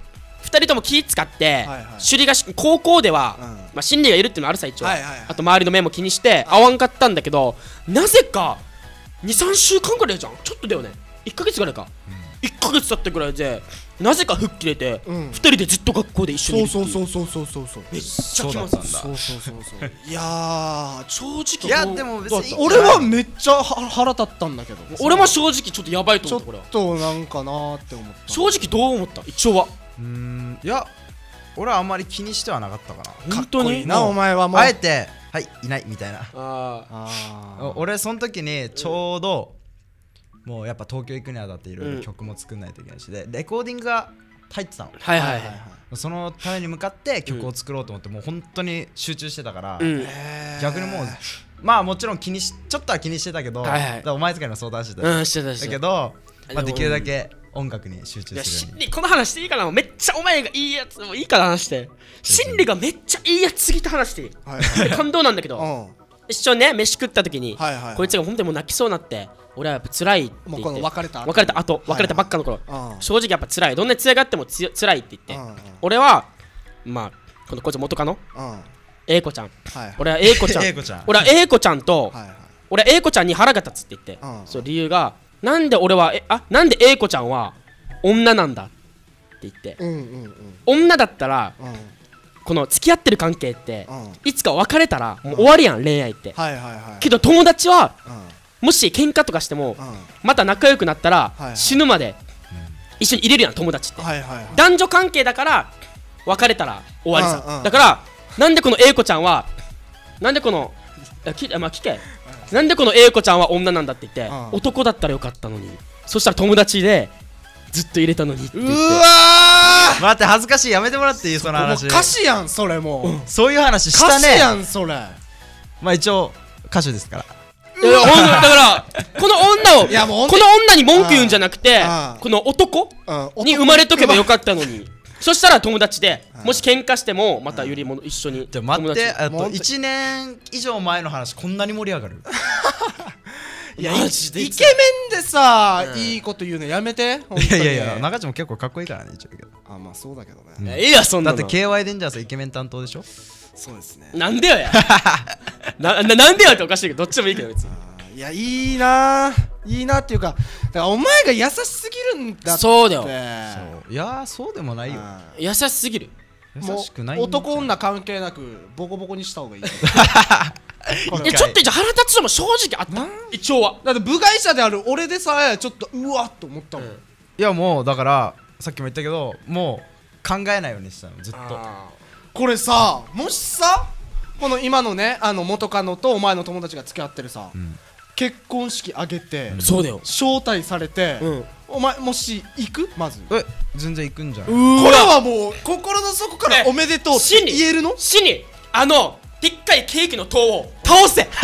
ふたりとも気使って、 はいはい、 首里がし高校では、うん、まあ心理がいるっていうのはあるさ一応、はいはいはい、あと周りの目も気にして会わんかったんだけど、なぜかにさんしゅうかんぐらいじゃん、ちょっとだよね、いっかげつぐらいか、うん、いっかげつ経ったぐらいでなぜか吹っ切れて、うん、ふたりでずっと学校で一緒にいるっていう。 そうそうそうそうそうそうめっちゃ気まずいんだ。 そうそうそうそういやー正直、 いやでも別に俺はめっちゃ腹立ったんだけど、 俺も正直ちょっとやばいと思った。これはちょっとなんかなーって思った。 正直どう思った？一応はうーん、いや俺はあんまり気にしてはなかったかな。 本当にかっこいいなお前はもうあえてはいいないみたいな。 ああ俺その時にちょうど、うん、もうやっぱ東京行くにあたっていろいろ曲も作んないといけないし、でレコーディングが入ってたの。 はいはいはい、はい、 そのために向かって曲を作ろうと思って、うん、もう本当に集中してたから、 うん、 逆にもうまあもちろん気にしちょっとは気にしてたけど、 はいはい、 だお前とかにも相談してた、 うん、してたしてただけど、まあ、できるだけ音楽に集中するように。 この話していいかな。めっちゃお前がいいやつもいいから話して。心理がめっちゃいいやつすぎて話していい、はいはい、感動なんだけど、うん、一緒にね飯食った時に、はいはいはい、こいつが本当にもう泣きそうになって、俺はやっぱ辛いって言って、もうこの別れた別れた後、はいはい、別れたばっかの頃、はいはい、正直やっぱ辛い、どんなに強がってもつ辛いって言って、うんうん、俺はまあこのこいつ元カノ、うん、A子ちゃん、はいはい、俺は A子ちゃん A子ちゃん俺は A子ちゃんと、はいはい、俺は A子ちゃんに腹が立つって言って、うん、そう理由がなんで俺はえあなんで A子ちゃんは女なんだって言って、うんうんうん、女だったら、うん、この付き合ってる関係って、うん、いつか別れたらもう終わりやん、うん、恋愛って、はいはいはい、けど友達は、うん、もし喧嘩とかしても、うん、また仲良くなったら、はいはい、死ぬまで一緒に入れるやん友達って、はいはいはい、男女関係だから別れたら終わりさ、うんうん、だからなんでこの A 子ちゃんはなんでこのき、まあ、聞けなんでこの A 子ちゃんは女なんだって言って、うん、男だったらよかったのに、そしたら友達でずっと入れたのにって言って、うわー待って恥ずかしい、やめてもらっていいその話。 もう歌詞やんそれもう、うん、 そういう話したね。 歌詞やんそれ。 まあ一応歌手ですから。 いやいやだからこの女をいやもうこの女に文句言うんじゃなくて、この男に生まれとけばよかったのに。そしたら友達で、もし喧嘩してもまたゆりも一緒に。 じゃ待って、あといちねん以上前の話こんなに盛り上がるいやマジでイケメンでさ、うん、いいこと言うのやめて。 いやいやいや中地も結構かっこいいからね一応けど。 あまあそうだけどね、 うん、いいやそんなの。 だって ケーワイ デンジャースイケメン担当でしょ。 そうですね。 なんでよやな, な, なんでよっておかしいけど、どっちでもいいけど別に。 いやいいなーいいなっていうか、だからお前が優しすぎるんだって。 そうだよ。 そういやそうでもないよ。 優しすぎる。 優しくないんじゃん。男女関係なくボコボコにした方がいい。 いやちょっとじゃ腹立つのも正直あった。一応はだって部外者である俺でさえちょっとうわっと思ったもん、うん、いやもうだからさっきも言ったけどもう考えないようにしたのずっと。 これさもしさこの今のねあの元カノとお前の友達が付き合ってるさ、うん、結婚式挙げて、 うん、そうだよ招待されて、うん、お前もし行くまずえ全然行くんじゃない。 これはもう心の底からおめでとうって言えるの。 死にあのでっかいケーキの塔を倒せ倒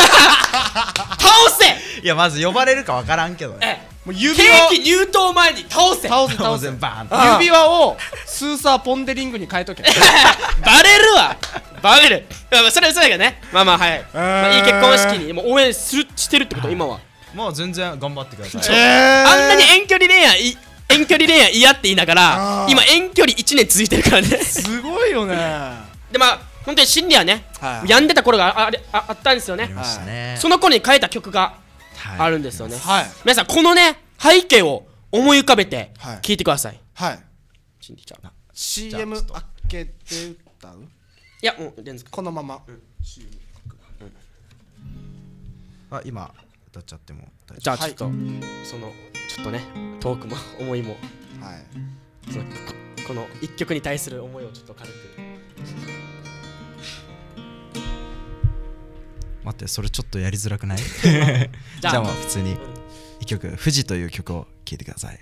せ。 いやまず呼ばれるかわからんけどね。 もう指輪ケーキ入刀前に倒せ倒せ倒せバーン指輪をスーサーポンデリングに変えとけバレるわバレるそれはそうだけどね。まあまあはい、まあ、いい結婚式にもう応援するしてるってこと今は。 もう全然頑張ってください。 えー、あんなに遠距離恋愛遠距離恋愛嫌って言いながら今遠距離いちねん続いてるからねすごいよね。 でまあ本当に心理はね、はい、病んでた頃が あ, あ, あ, あったんですよね。 ねその頃に書いた曲があるんですよね、はい、皆さんこのね背景を思い浮かべて聴いてください。 はい心理ちゃんシーエム 開けて歌う。 いやもうレンズこのまま、うんうん、あ今歌っちゃっても大丈夫。 じゃあちょっと、はい、そのちょっとねトークも思いも、はい、その こ, この一曲に対する思いをちょっと軽く。 待ってそれちょっとやりづらくないじゃあまあ普通にいっきょく「富士」という曲を聴いてください。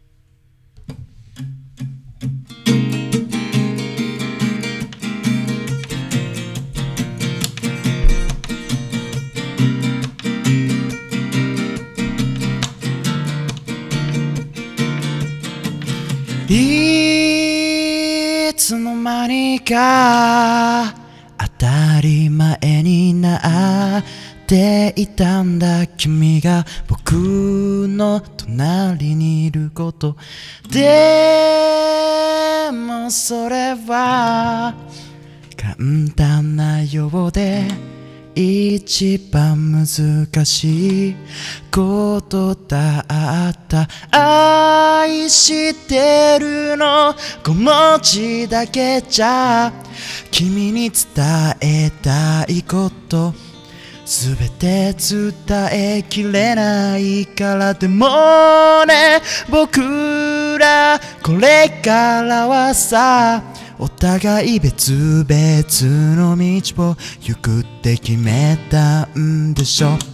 いつの間にか当たり前になっていたんだ君が僕の隣にいること。でももそれは簡単なようで一番難しいことだった。愛してるのご文字だけじゃ君に伝えたいことすべて伝えきれないから。でもね僕らこれからはさお互い別々の道を行くって決めたんでしょ。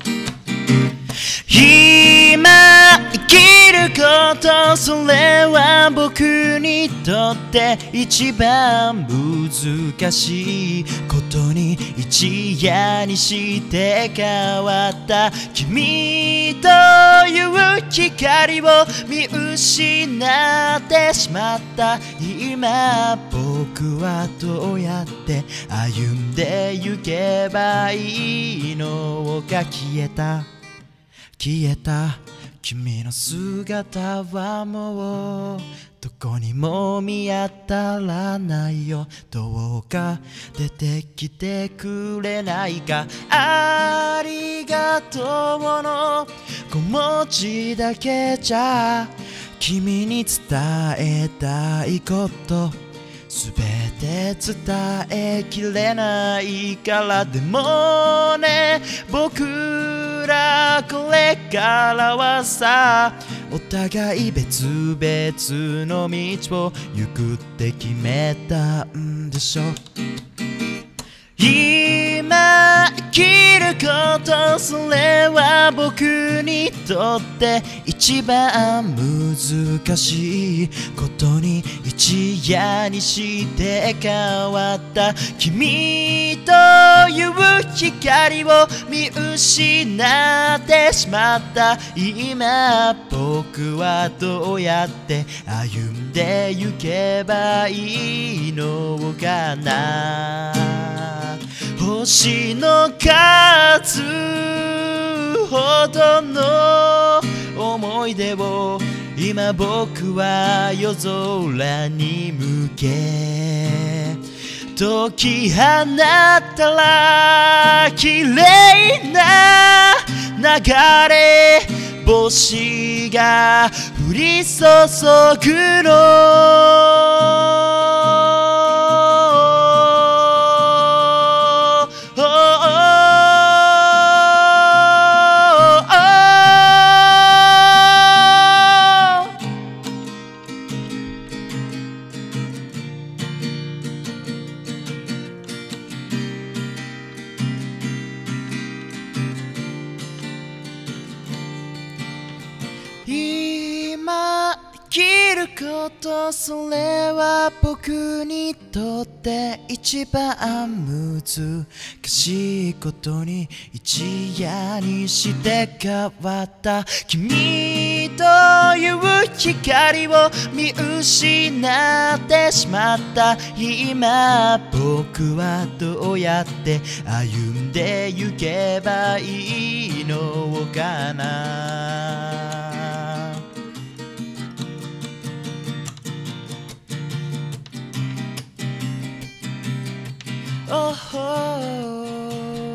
今生きることそれは僕にとって一番難しいことに一夜にして変わった。君という光を見失ってしまった今僕はどうやって歩んで行けばいいのか。消えた消えた君の姿はもうどこにも見当たらないよ。どうか出てきてくれないか。ありがとうのご文字だけじゃ君に伝えたいことすべて伝えきれないから。でもね僕らこれからはさお互い別々の道を行くって決めたんでしょ。今生きることそれは僕にとって一番難しいことに一夜にして変わった。君という光を見失ってしまった今僕はどうやって歩んで行けばいいのかな。星の数ほどの思い出を今僕は夜空に向け解き放ったら綺麗な流れ星が降り注ぐの。今生きることそれは僕にとって一番難しいことに一夜にして変わった。君という光を見失ってしまった今僕はどうやって歩んで行けばいいのかな。Oh, oh.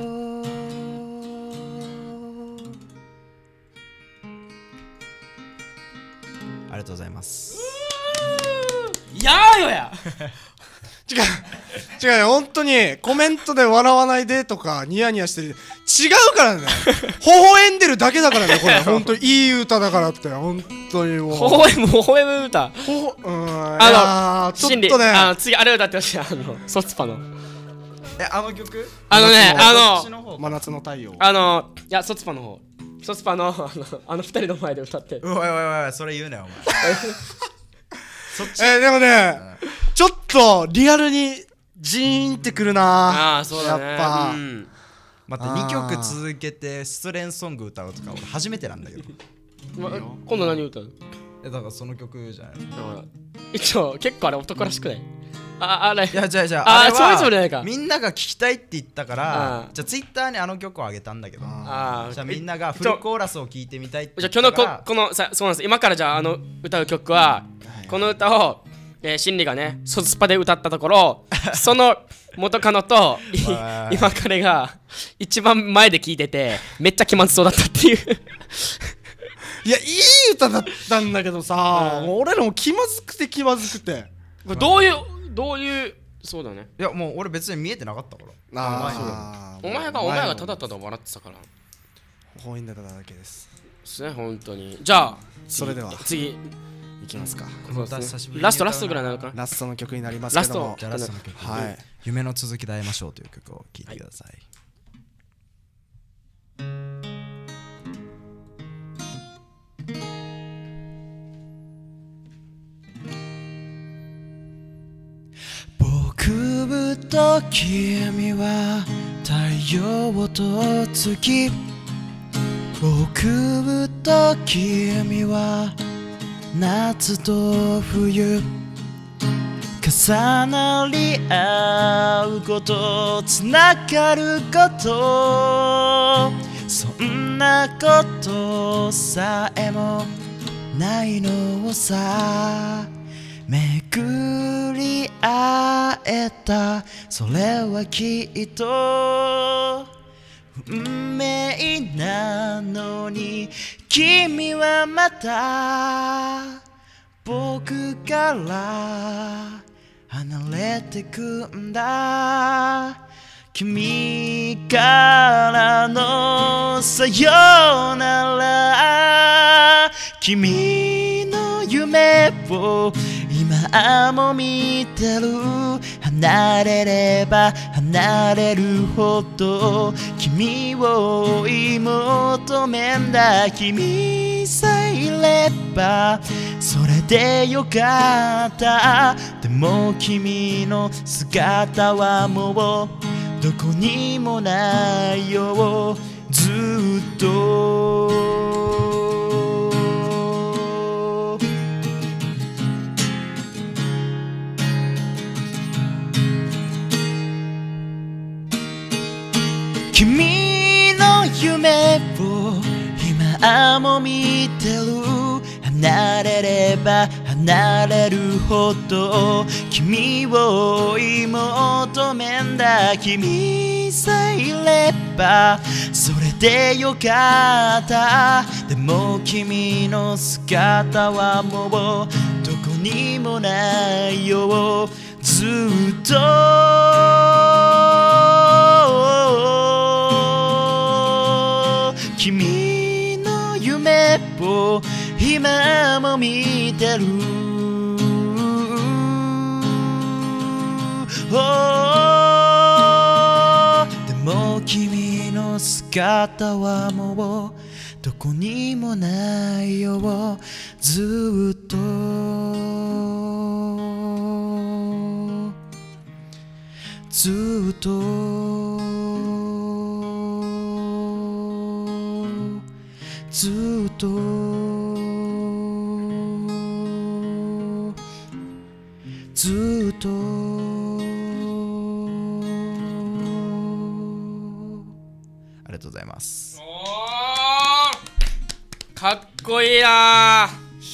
ありがとうございます。 やーよや違う違うよ、本当にコメントで笑わないでとかニヤニヤしてる違うからね微笑んでるだけだからねこれ本当にいい歌だからって本当にもう微笑む微笑む歌ほうーんあのちょっとねあの次あれ歌ってほしいあのソツパのえあの曲あのねあの真夏の太陽あのいやソツパの方ソツパのあのあの二人の前で歌っておいおいおいそれ言うなよお前そっちえー、でもね、うん、ちょっとリアルにジーンってくるなあーそうだねやっぱ、 うん、 待ってにきょく続けて失恋ソング歌うとか俺初めてなんだけど、 ま、今度何歌うえだからその曲じゃない一応結構あれ男らしくないああれいやじゃあじゃああれはそういうつもりじゃないかみんなが聞きたいって言ったからじゃあツイッターにあの曲をあげたんだけどあじゃあみんながフルコーラスを聞いてみたいってじゃあ今日のここのさそうなんです今からじゃああの歌う曲は、はい、この歌をえー、シンリがね卒スパで歌ったところその元カノと今彼が一番前で聴いててめっちゃ気まずそうだったっていういやいい歌だったんだけどさ、もう俺らも気まずくて気まずくて。 これどういうどういうそうだね。 いやもう俺別に見えてなかったから。 あお前がお前がただただ笑ってたから微笑んでただけですですね本当に。じゃあそれでは次いきますか。 ラストラストぐらいなのかな。 ラストの曲になりますけども、 ラストじゃあラストの曲、 はい、 夢の続きで会いましょうという曲を聴いてください。僕と君は太陽と月、僕と君は夏と冬、重なり合うこと、つながること、そんなことさえもないのさ。巡り会えた、それはきっと運命なのに、君はまた僕から離れてくんだ。君からのさよなら、君の夢を今も見てる。離れれば離れるほど君を追い求めんだ。君さえいればそれでよかった。でも君の姿はもうどこにもないよ、ずっと。君の夢を今も見てる。離れれば離れるほど君を追い求めんだ。君さえいればそれでよかった。でも君の姿はもうどこにもないよ、ずっと。君の夢を今も見てる。でも君の姿はもうどこにもないよ、ずっと。ずっとずっとずっと。ありがとうございます。 おーかっこいいなー。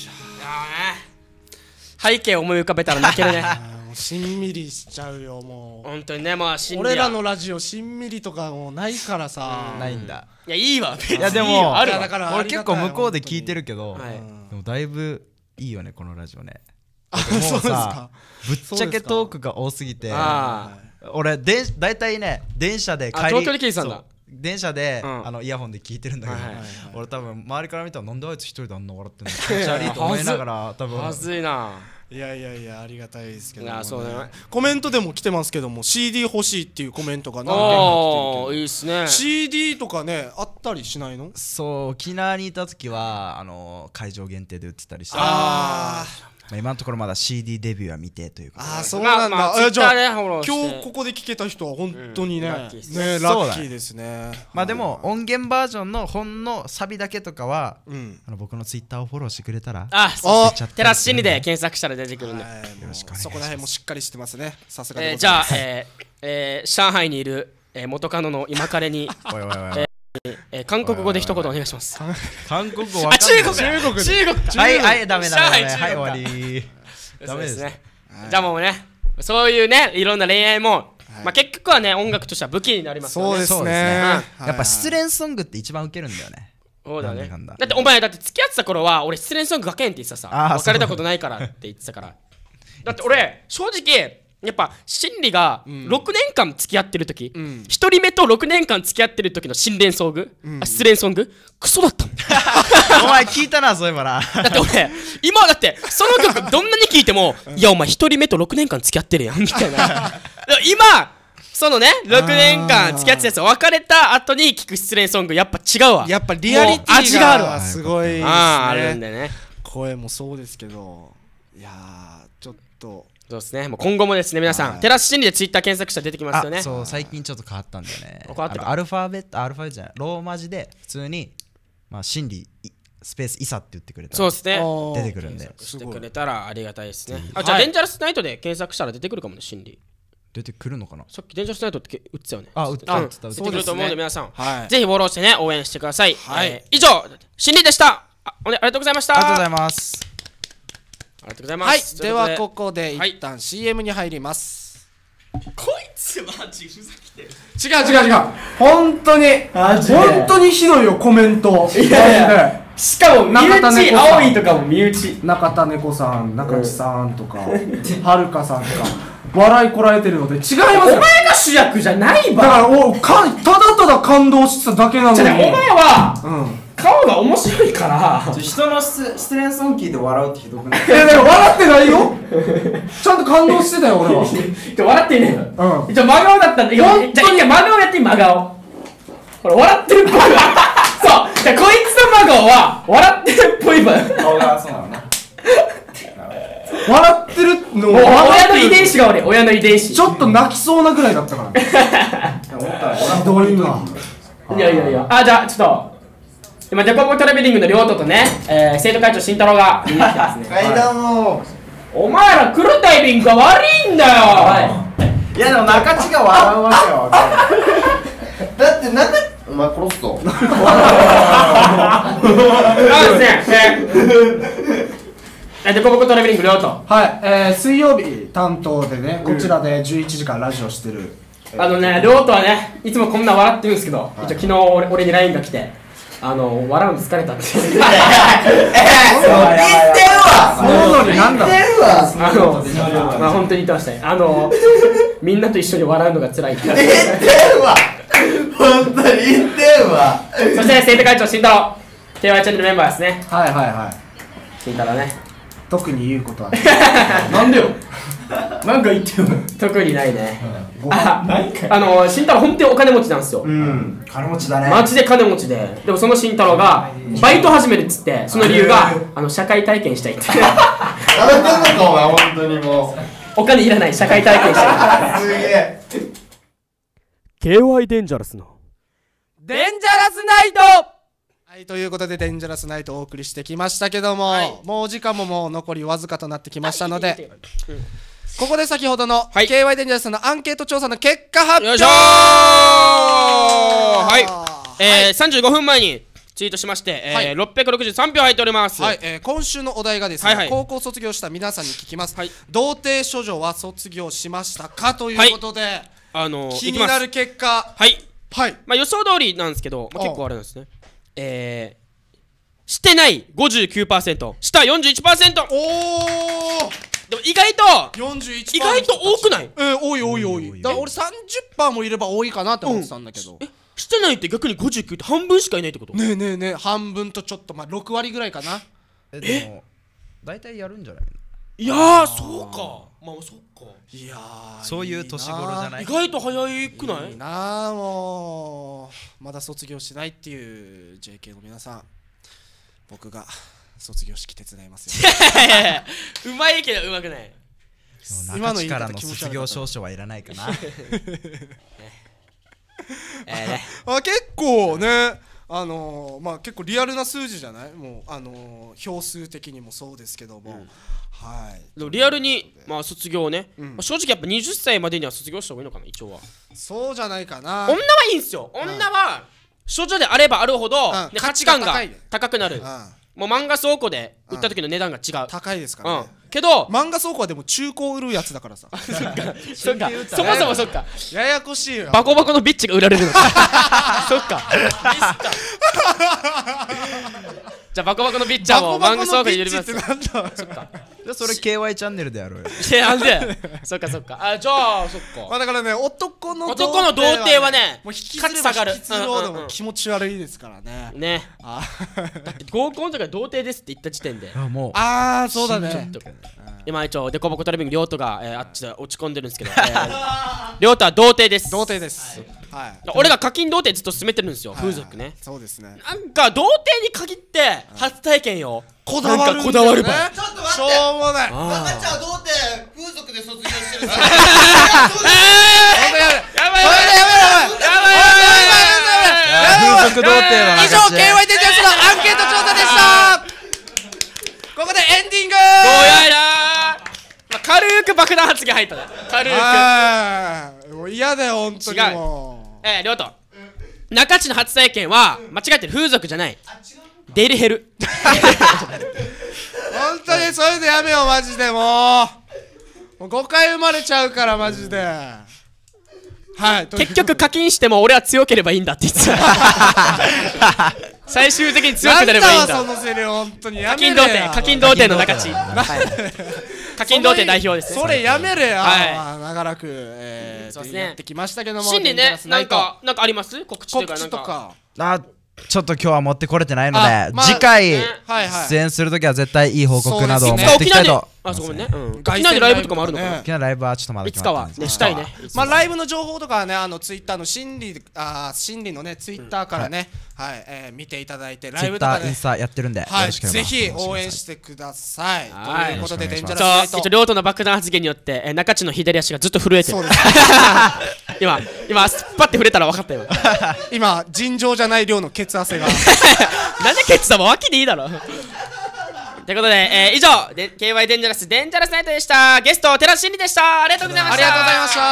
背景思い浮かべたら泣けるねもうしんみりしちゃうよもう。 本当にね、まあしんり俺らのラジオしんみりとかもうないからさ。 ないんだ。 いやいいわ。 いやでもあるわ。 俺結構向こうで聞いてるけど、 はい、 でもだいぶいいよねこのラジオね。 あ、そうですか。 ぶっちゃけトークが多すぎて、俺でだいたいね電車で帰り、 東京で聞いてたんだ。 電車で、 うん、 あのイヤホンで聞いてるんだけど、はいはいはい、俺多分周りから見たらなんであいつ一人であんな笑ってんの気持ち悪いと思いながら多分はずいな。 いやいやいやありがたいですけども、ね、 そうね、 コメントでも来てますけども シーディー 欲しいっていうコメントが何件か来てるけど、 いいっすね。 シーディー とかねあったりしないの？ そう沖縄にいた時はあの会場限定で売ってたりして、 ああまあ、今のところまだ シーディー デビューは未定ということで。 ああそうなんだ、 まあまあ、 じゃあ、 ね、 今日ここで聞けた人は本当にね、うん、ラッキーね、ラッキーですね。 まあでも音源バージョンの本のサビだけとかは、うん、あの僕のツイッターをフォローしてくれたら、 ああテラス心理で検索したら出てくるんで、よろしくお願いします。そこら辺もしっかりしてますね、さすがでございます。えー、じゃあ、えーえー、上海にいる、えー、元カノの今彼においおいおい、えーえー、韓国語で一言お願いします。 韓国語わかんない。 中国中国中国はいはいダメダメダメはい終わり。ダメですね。 じゃあもうねそういうねいろんな恋愛もまあ結局はね音楽としては武器になりますよね。 そうですね。 やっぱ失恋ソングって一番ウケるんだよね。 そうだね。 なんだかんだだってお前だって付き合ってた頃は俺失恋ソング書けんって言ってたさ、 あー別れたことないからって言ってたからだって俺正直やっぱ心理がろくねんかん付き合ってる時、 んひとりめとろくねんかん付き合ってる時の心恋ソング、あ失恋ソングクソだったもんお前聞いたなそういえばな。 だって俺今だってその曲どんなに聴いてもいやお前ひとりめとろくねんかん付き合ってるやんみたいな今そのねろくねんかん付き合ってたやつ別れた後に聴く失恋ソングやっぱ違うわ。 やっぱリアリティもう味があるわがすごいですね。 あーあるんでね。 声もそうですけど、いやーちょっとそうですね。もう今後もですね皆さん、 はいテラス心理でツイッター検索したら出てきますよね。 あそう最近ちょっと変わったんだよね。 変わったかあのアルファベットアルファベットじゃないローマ字で普通にまあ心理いスペースイサって言ってくれたらそうですね。 出てくるんでしてくれたらありがたいですね。あじゃあ、デンジャラスナイトで検索したら出てくるかもね心理。 出てくるのかな。 さっきデンジャラスナイトって打ってたよね。 あ打ってたうん打ってた打ってた出てくると思うんで皆さん、 はいぜひフォローしてね応援してください。 はいえー以上心理でした。あおねありがとうございました。 ありがとうございます。 ありがとうございまはいす。 ではというこここで一旦 シーエム に入ります。 とでこいつマジふざけてる。 違う違う違う本当にマジで本当にひどいよコメント。 いやいやしかも身中田内猫さん青いとかも身内中田猫さん中地さんとかはるかさんとか笑いこらえてるので違いますよ。 お前が主役じゃないだからばおかただただ感動してただけなのに。 じゃあねお前はうん顔が面白いから人の失失恋ソン聞いて笑うってひどくない？ いやだから笑ってないよちゃんと感動してたよ俺は。 で笑ってねえのうんじゃあ真顔だったんだ。いやじゃあ一回真顔やって真顔。ほら笑ってるっぽいわそうじゃあこいつの真顔は笑ってるっぽいわ顔がそうなのね。 笑ってるのもう親の遺伝子が俺親の遺伝子ちょっと泣きそうなぐらいだったからね。 思ったらひどいな。 いやいやいやあじゃあちょっと今デコボトラベリングの亮斗とね、えー、生徒会長慎太郎が見に来てますね階段もお前ら来るタイミングが悪いんだよいやでも中地が笑うわけよ。だって中お前殺すぞ。 あですねえー、デコボコトラベリング亮斗はい、えー、水曜日担当でね、こちらでじゅういちじかんラジオしてる。 あのね亮斗はねいつもこんな笑ってるんですけど、一応昨日俺俺に ライン が来てあの笑うの疲れたって言って言ってるわ。 そののになんだ言ってるわ。 あのまあ本当に言ってましたねあのみんなと一緒に笑うのが辛いって言ってるわ。本当に言ってるわ。 そして生徒会長慎太郎 ケーワイ チャンネルメンバーですねはいはいはい慎太郎ね特に言うことはないなんでよなんか言ってよ特にないねああの慎太郎本当にお金持ちなんですようん金持ちだね。 マジで金持ちででもその慎太郎がバイト始めるっつってその理由があの社会体験したいってやめてんのかお前本当にもお金いらない社会体験したいう。すげえ。 ケーワイ デンジャラスのデンジャラスナイトはいということでデンジャラスナイトをお送りしてきましたけども、 はいもうお時間ももう残りわずかとなってきましたので、ここで先ほどのはいケーワイ デンジャラスのアンケート調査の結果発表。 よいしょーはいえー、さんじゅうごふんまえにツイートしまして、えーはいろっぴゃくろくじゅうさんぴょう入っております。 はい、えー今週のお題がですね、 はいはい高校卒業した皆さんに聞きます、 はい童貞処女は卒業しましたかということで、 あのー、 気いきますになる結果はいはいまあ予想通りなんですけど、まあ、 ああ結構あれなんですねえー、してない ごじゅうきゅうパーセント した よんじゅういちパーセントおおでも意外とよんじゅういち意外と多くないえー、多い多い多いだから俺 さんじゅっパーセント もいれば多いかなって思ってたんだけど、 えしてないって逆にごじゅうきゅうって半分しかいないってことねえねえねえ半分とちょっとまあろくわりぐらいかな。 えでも大体やるんじゃない？ いやーそうかまあそっかいやーそういう年頃じゃない意外と早くないいいなあもうまだ卒業しないっていう ジェーケー の皆さん僕が卒業式手伝いますようまいけどうまくない中地からの卒業証書はいらないかな。 えーねあ結構ねあのー、まあ結構リアルな数字じゃないもうあのー、票数的にもそうですけども、 うんはいでもリアルにまあ卒業ね、 うんまあ正直やっぱはたちまでには卒業した方がいいのかな一応はそうじゃないかな。 女はいいんすよ女は少女であればあるほど、 うんね価値観が価値が高いね高くなる、 うんもう漫画倉庫で売った時の値段が違う、 高いですからね、 けど漫画倉庫はでも中古を売るやつだからさ。 そっかそっかそもそもそっかややこしいよ。 バコバコのビッチが売られるのかそっかミスったじゃあバコバコのビッチャーも漫画倉庫に入れます。そっかそれ ケーワイ チャンネルでやろうよ。 いやなんでそっかそっかあじゃあそっかまあだからね男の男の童貞はねもう引き価値下がるずれば引きずるほども気持ち悪いですからね。 ねあだって合コンとか童貞ですって言った時点であもうあーそうだね。 今一応デコボコトレビング亮斗が、えー、あっちで落ち込んでるんですけど、えー、亮斗は童貞です。 童貞です。はい。 俺が課金童貞ずっと進めてるんですよ、風俗ね。 そうですね。 なんか童貞に限って初体験よ。 こだわる。 こだわるばい。 ちょっと待って。 しょうもない。 赤ちゃん童貞風俗で卒業してる。やばいやばいやばいやばいやばい風俗童貞は以上 ケーワイ デンジャラスのアンケート調査でした。ここでエンディング。 どうやらまあ、軽く爆弾発言入ったね。軽くあーもう嫌だよ本当にもう。えー、亮斗中地の初体験は間違えてる。風俗じゃない、デリヘル本当にそういうのやめよマジで。もうもう誤解生まれちゃうからマジで。はい結局課金しても俺は強ければいいんだって言ってた最終的に強くなればいいんだ。 なんだわそのセリフ本当にや課金めれや。 童貞課金童貞の中地課金童貞代表ですね。 それやめれや。 は長らくえーそうですねやってきましたけども、 心理ね、なんかなんかあります？告知という告かなんか知とか。 あちょっと今日は持ってこれてないので、 あまあ次回ねはいはい出演するときは絶対いい報告などをそうですね持ってきたいと。 あそこね、うん凱旋沖縄でライブとかもあるのかな。 ね好きなライブはちょっとまだいつかは決まってないです。 ねしたいね。 まあライブの情報とかはね、あのツイッターの心理あー心理のねツイッターからね、はいえー見ていただいてラツイッイブとかねターインスタやってるんで、よはいろしければぜひフォローしてください応援してください。 はいということでデンジャ一応ラスナイト一応亮斗の爆弾発言によってえー中地の左足がずっと震えてるそうです今今スッパって触れたら分かったよ今尋常じゃない量の血汗がなんでケツだもん脇でいいだろということで、えー、以上で ケーワイ デンジャラスデンジャラスナイトでした。ゲスト寺真理でした。ありがとうございました。 ありがとうございました。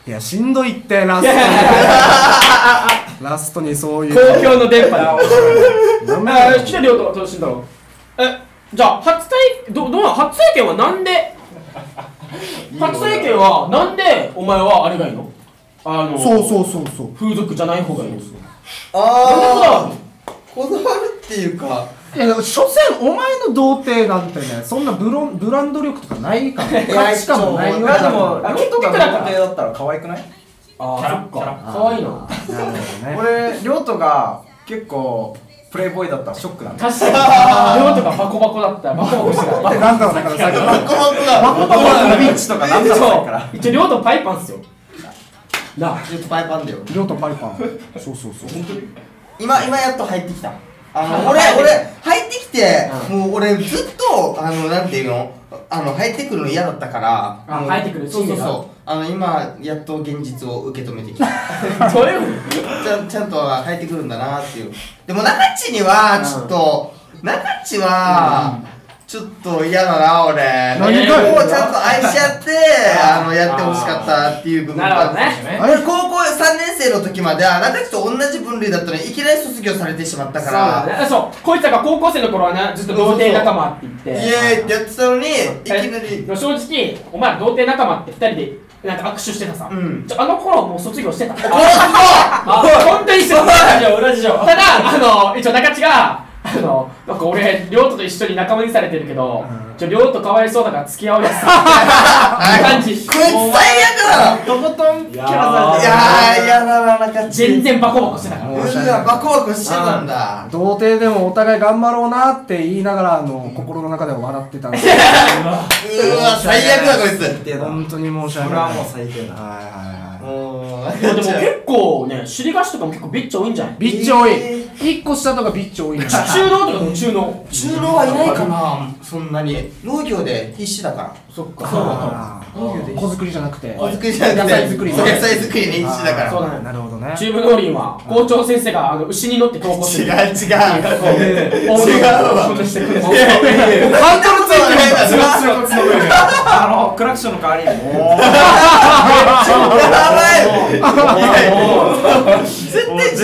いやしんどいってラストにラストにそういう公共の電波だあ来てるよとどうしてんだろう。えじゃあ初体どどうなの初体験はなんで初体験はなんでお前はあれがいいの。あのそうそうそうそう風俗じゃない方がいいの。 ああこだわるっていうかいや所詮お前の童貞なんてねそんなブロンブランド力とかないから価値観もないよいやでもあ結構童貞だったら可愛くない？ ああそっかかわいいな。 なるほどね俺亮斗が結構プレイボーイだったらショックなんだ。 確かに量とかバコバコだったらバコバコしてた待ってなんだろうだからさっきバコバコだバコバコのビッチとかなんだろうから一応量とパイパンっすよなあ。 ちょっとパイパンだよ亮とパイパンそうそうそう今今やっと入ってきた。あの俺俺入ってきてもう俺ずっとあのなんていうのあの入ってくるの嫌だったからあもう入ってくるそうそう心理がそうあの今やっと現実を受け止めてきたどういうちゃんちゃんと入ってくるんだなっていう。でも中地にはちょっと中地はちょっと嫌だな俺。 何がもうちゃんと愛し合ってあのやってほしかったっていう部分があって。 なるほどね。 俺高校さんねん生の時までは中地と同じ分類だったのにいきなり卒業されてしまったかそうだらね。そうこいつらが高校生の頃はねずっと童貞仲間って言ってイエーイってやってたのにいきなりえ正直お前ら童貞仲間ってふたりでなんか握手してたさ、 うんちょあの頃もう卒業してた。 殺すぞあ本当にしてた。同じよただあの一応中地があのなんか俺亮斗と一緒に仲間にされてるけど、ちょ亮斗かわいそうだから付き合おうやつさ感じ。 こいつ最悪だな。 とことんキャラされいてる。 やー嫌だな中地。 全然バコバコしてたから。 うわバコバコしてたんだ。 童貞でもお互い頑張ろうなって言いながらあの心の中では笑ってたんですようわ最悪だこいつ。 本当に申し訳ない。 これはもう最低だ。 はいはいはいもういやでも結構ね尻菓子とかも結構ビッチ多いんじゃない。 ビッチ多いえー一個下とかビッチ多いんだ中農とかでも中農中農はいないかなそんなに。農業で必死だから。 そっかあー子作りじゃなくてお作りじゃなくて野菜作りそう野菜作りに必死だから。 そうだね。 なるほどね中部農林は校長先生があの牛に乗って投稿する。 違う違う。 違うわ。こんなしてくれて。 ハンドルついてないだろ。 あのクラクションの代わりにやばい。絶対違う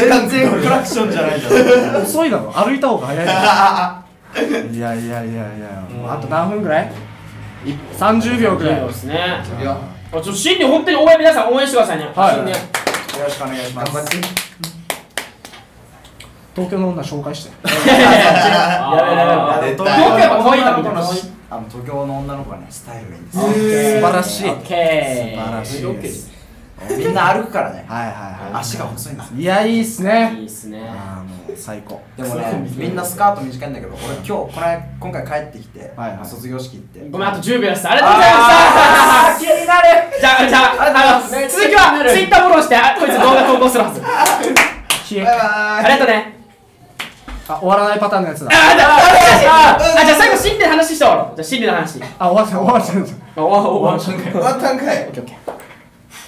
全然クラクションじゃないじゃん。 遅いだろ、歩いた方が早いだろ。いやいやいやいや、あと何分ぐらい？さんじゅうびょうぐらいですね。いや、ちょっと新年本当に応援、皆さん応援してくださいね。 はい。 新年。 よろしくお願いします。頑張って。 東京の女紹介して。 やべやべやべ。東京やっぱ可愛いかみたいな。 あの東京の女の子はね、スタイルがいいんですよ。 素晴らしい。 オッケー。 素晴らしいです。 みんな歩くからね。 はいはいはい。 足が細いんです。 いや、いいっすね。 いいっすね。 ああ、もう最高。 でもね、みんなスカート短いんだけど、俺今日この今回帰ってきて卒業式行って。 ごめん、あとじゅうびょうです。ありがとうございました。気になる。じゃあじゃああの続きはツイッターフォローしてこいつ動画投稿するはず。ありがとうね。 あ、終わらないパターンのやつだ。 あ、じゃあじゃあ最後心理の話して終わろう。じゃあ心理の話。 あ、終わった終わった。 終わ終わったんかい。 終わったんかい。 オッケーオッケー。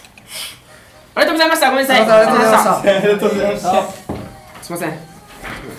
ありがとうございました。ごめんなさい。 ありがとうございました。 ありがとうございました。 すみません。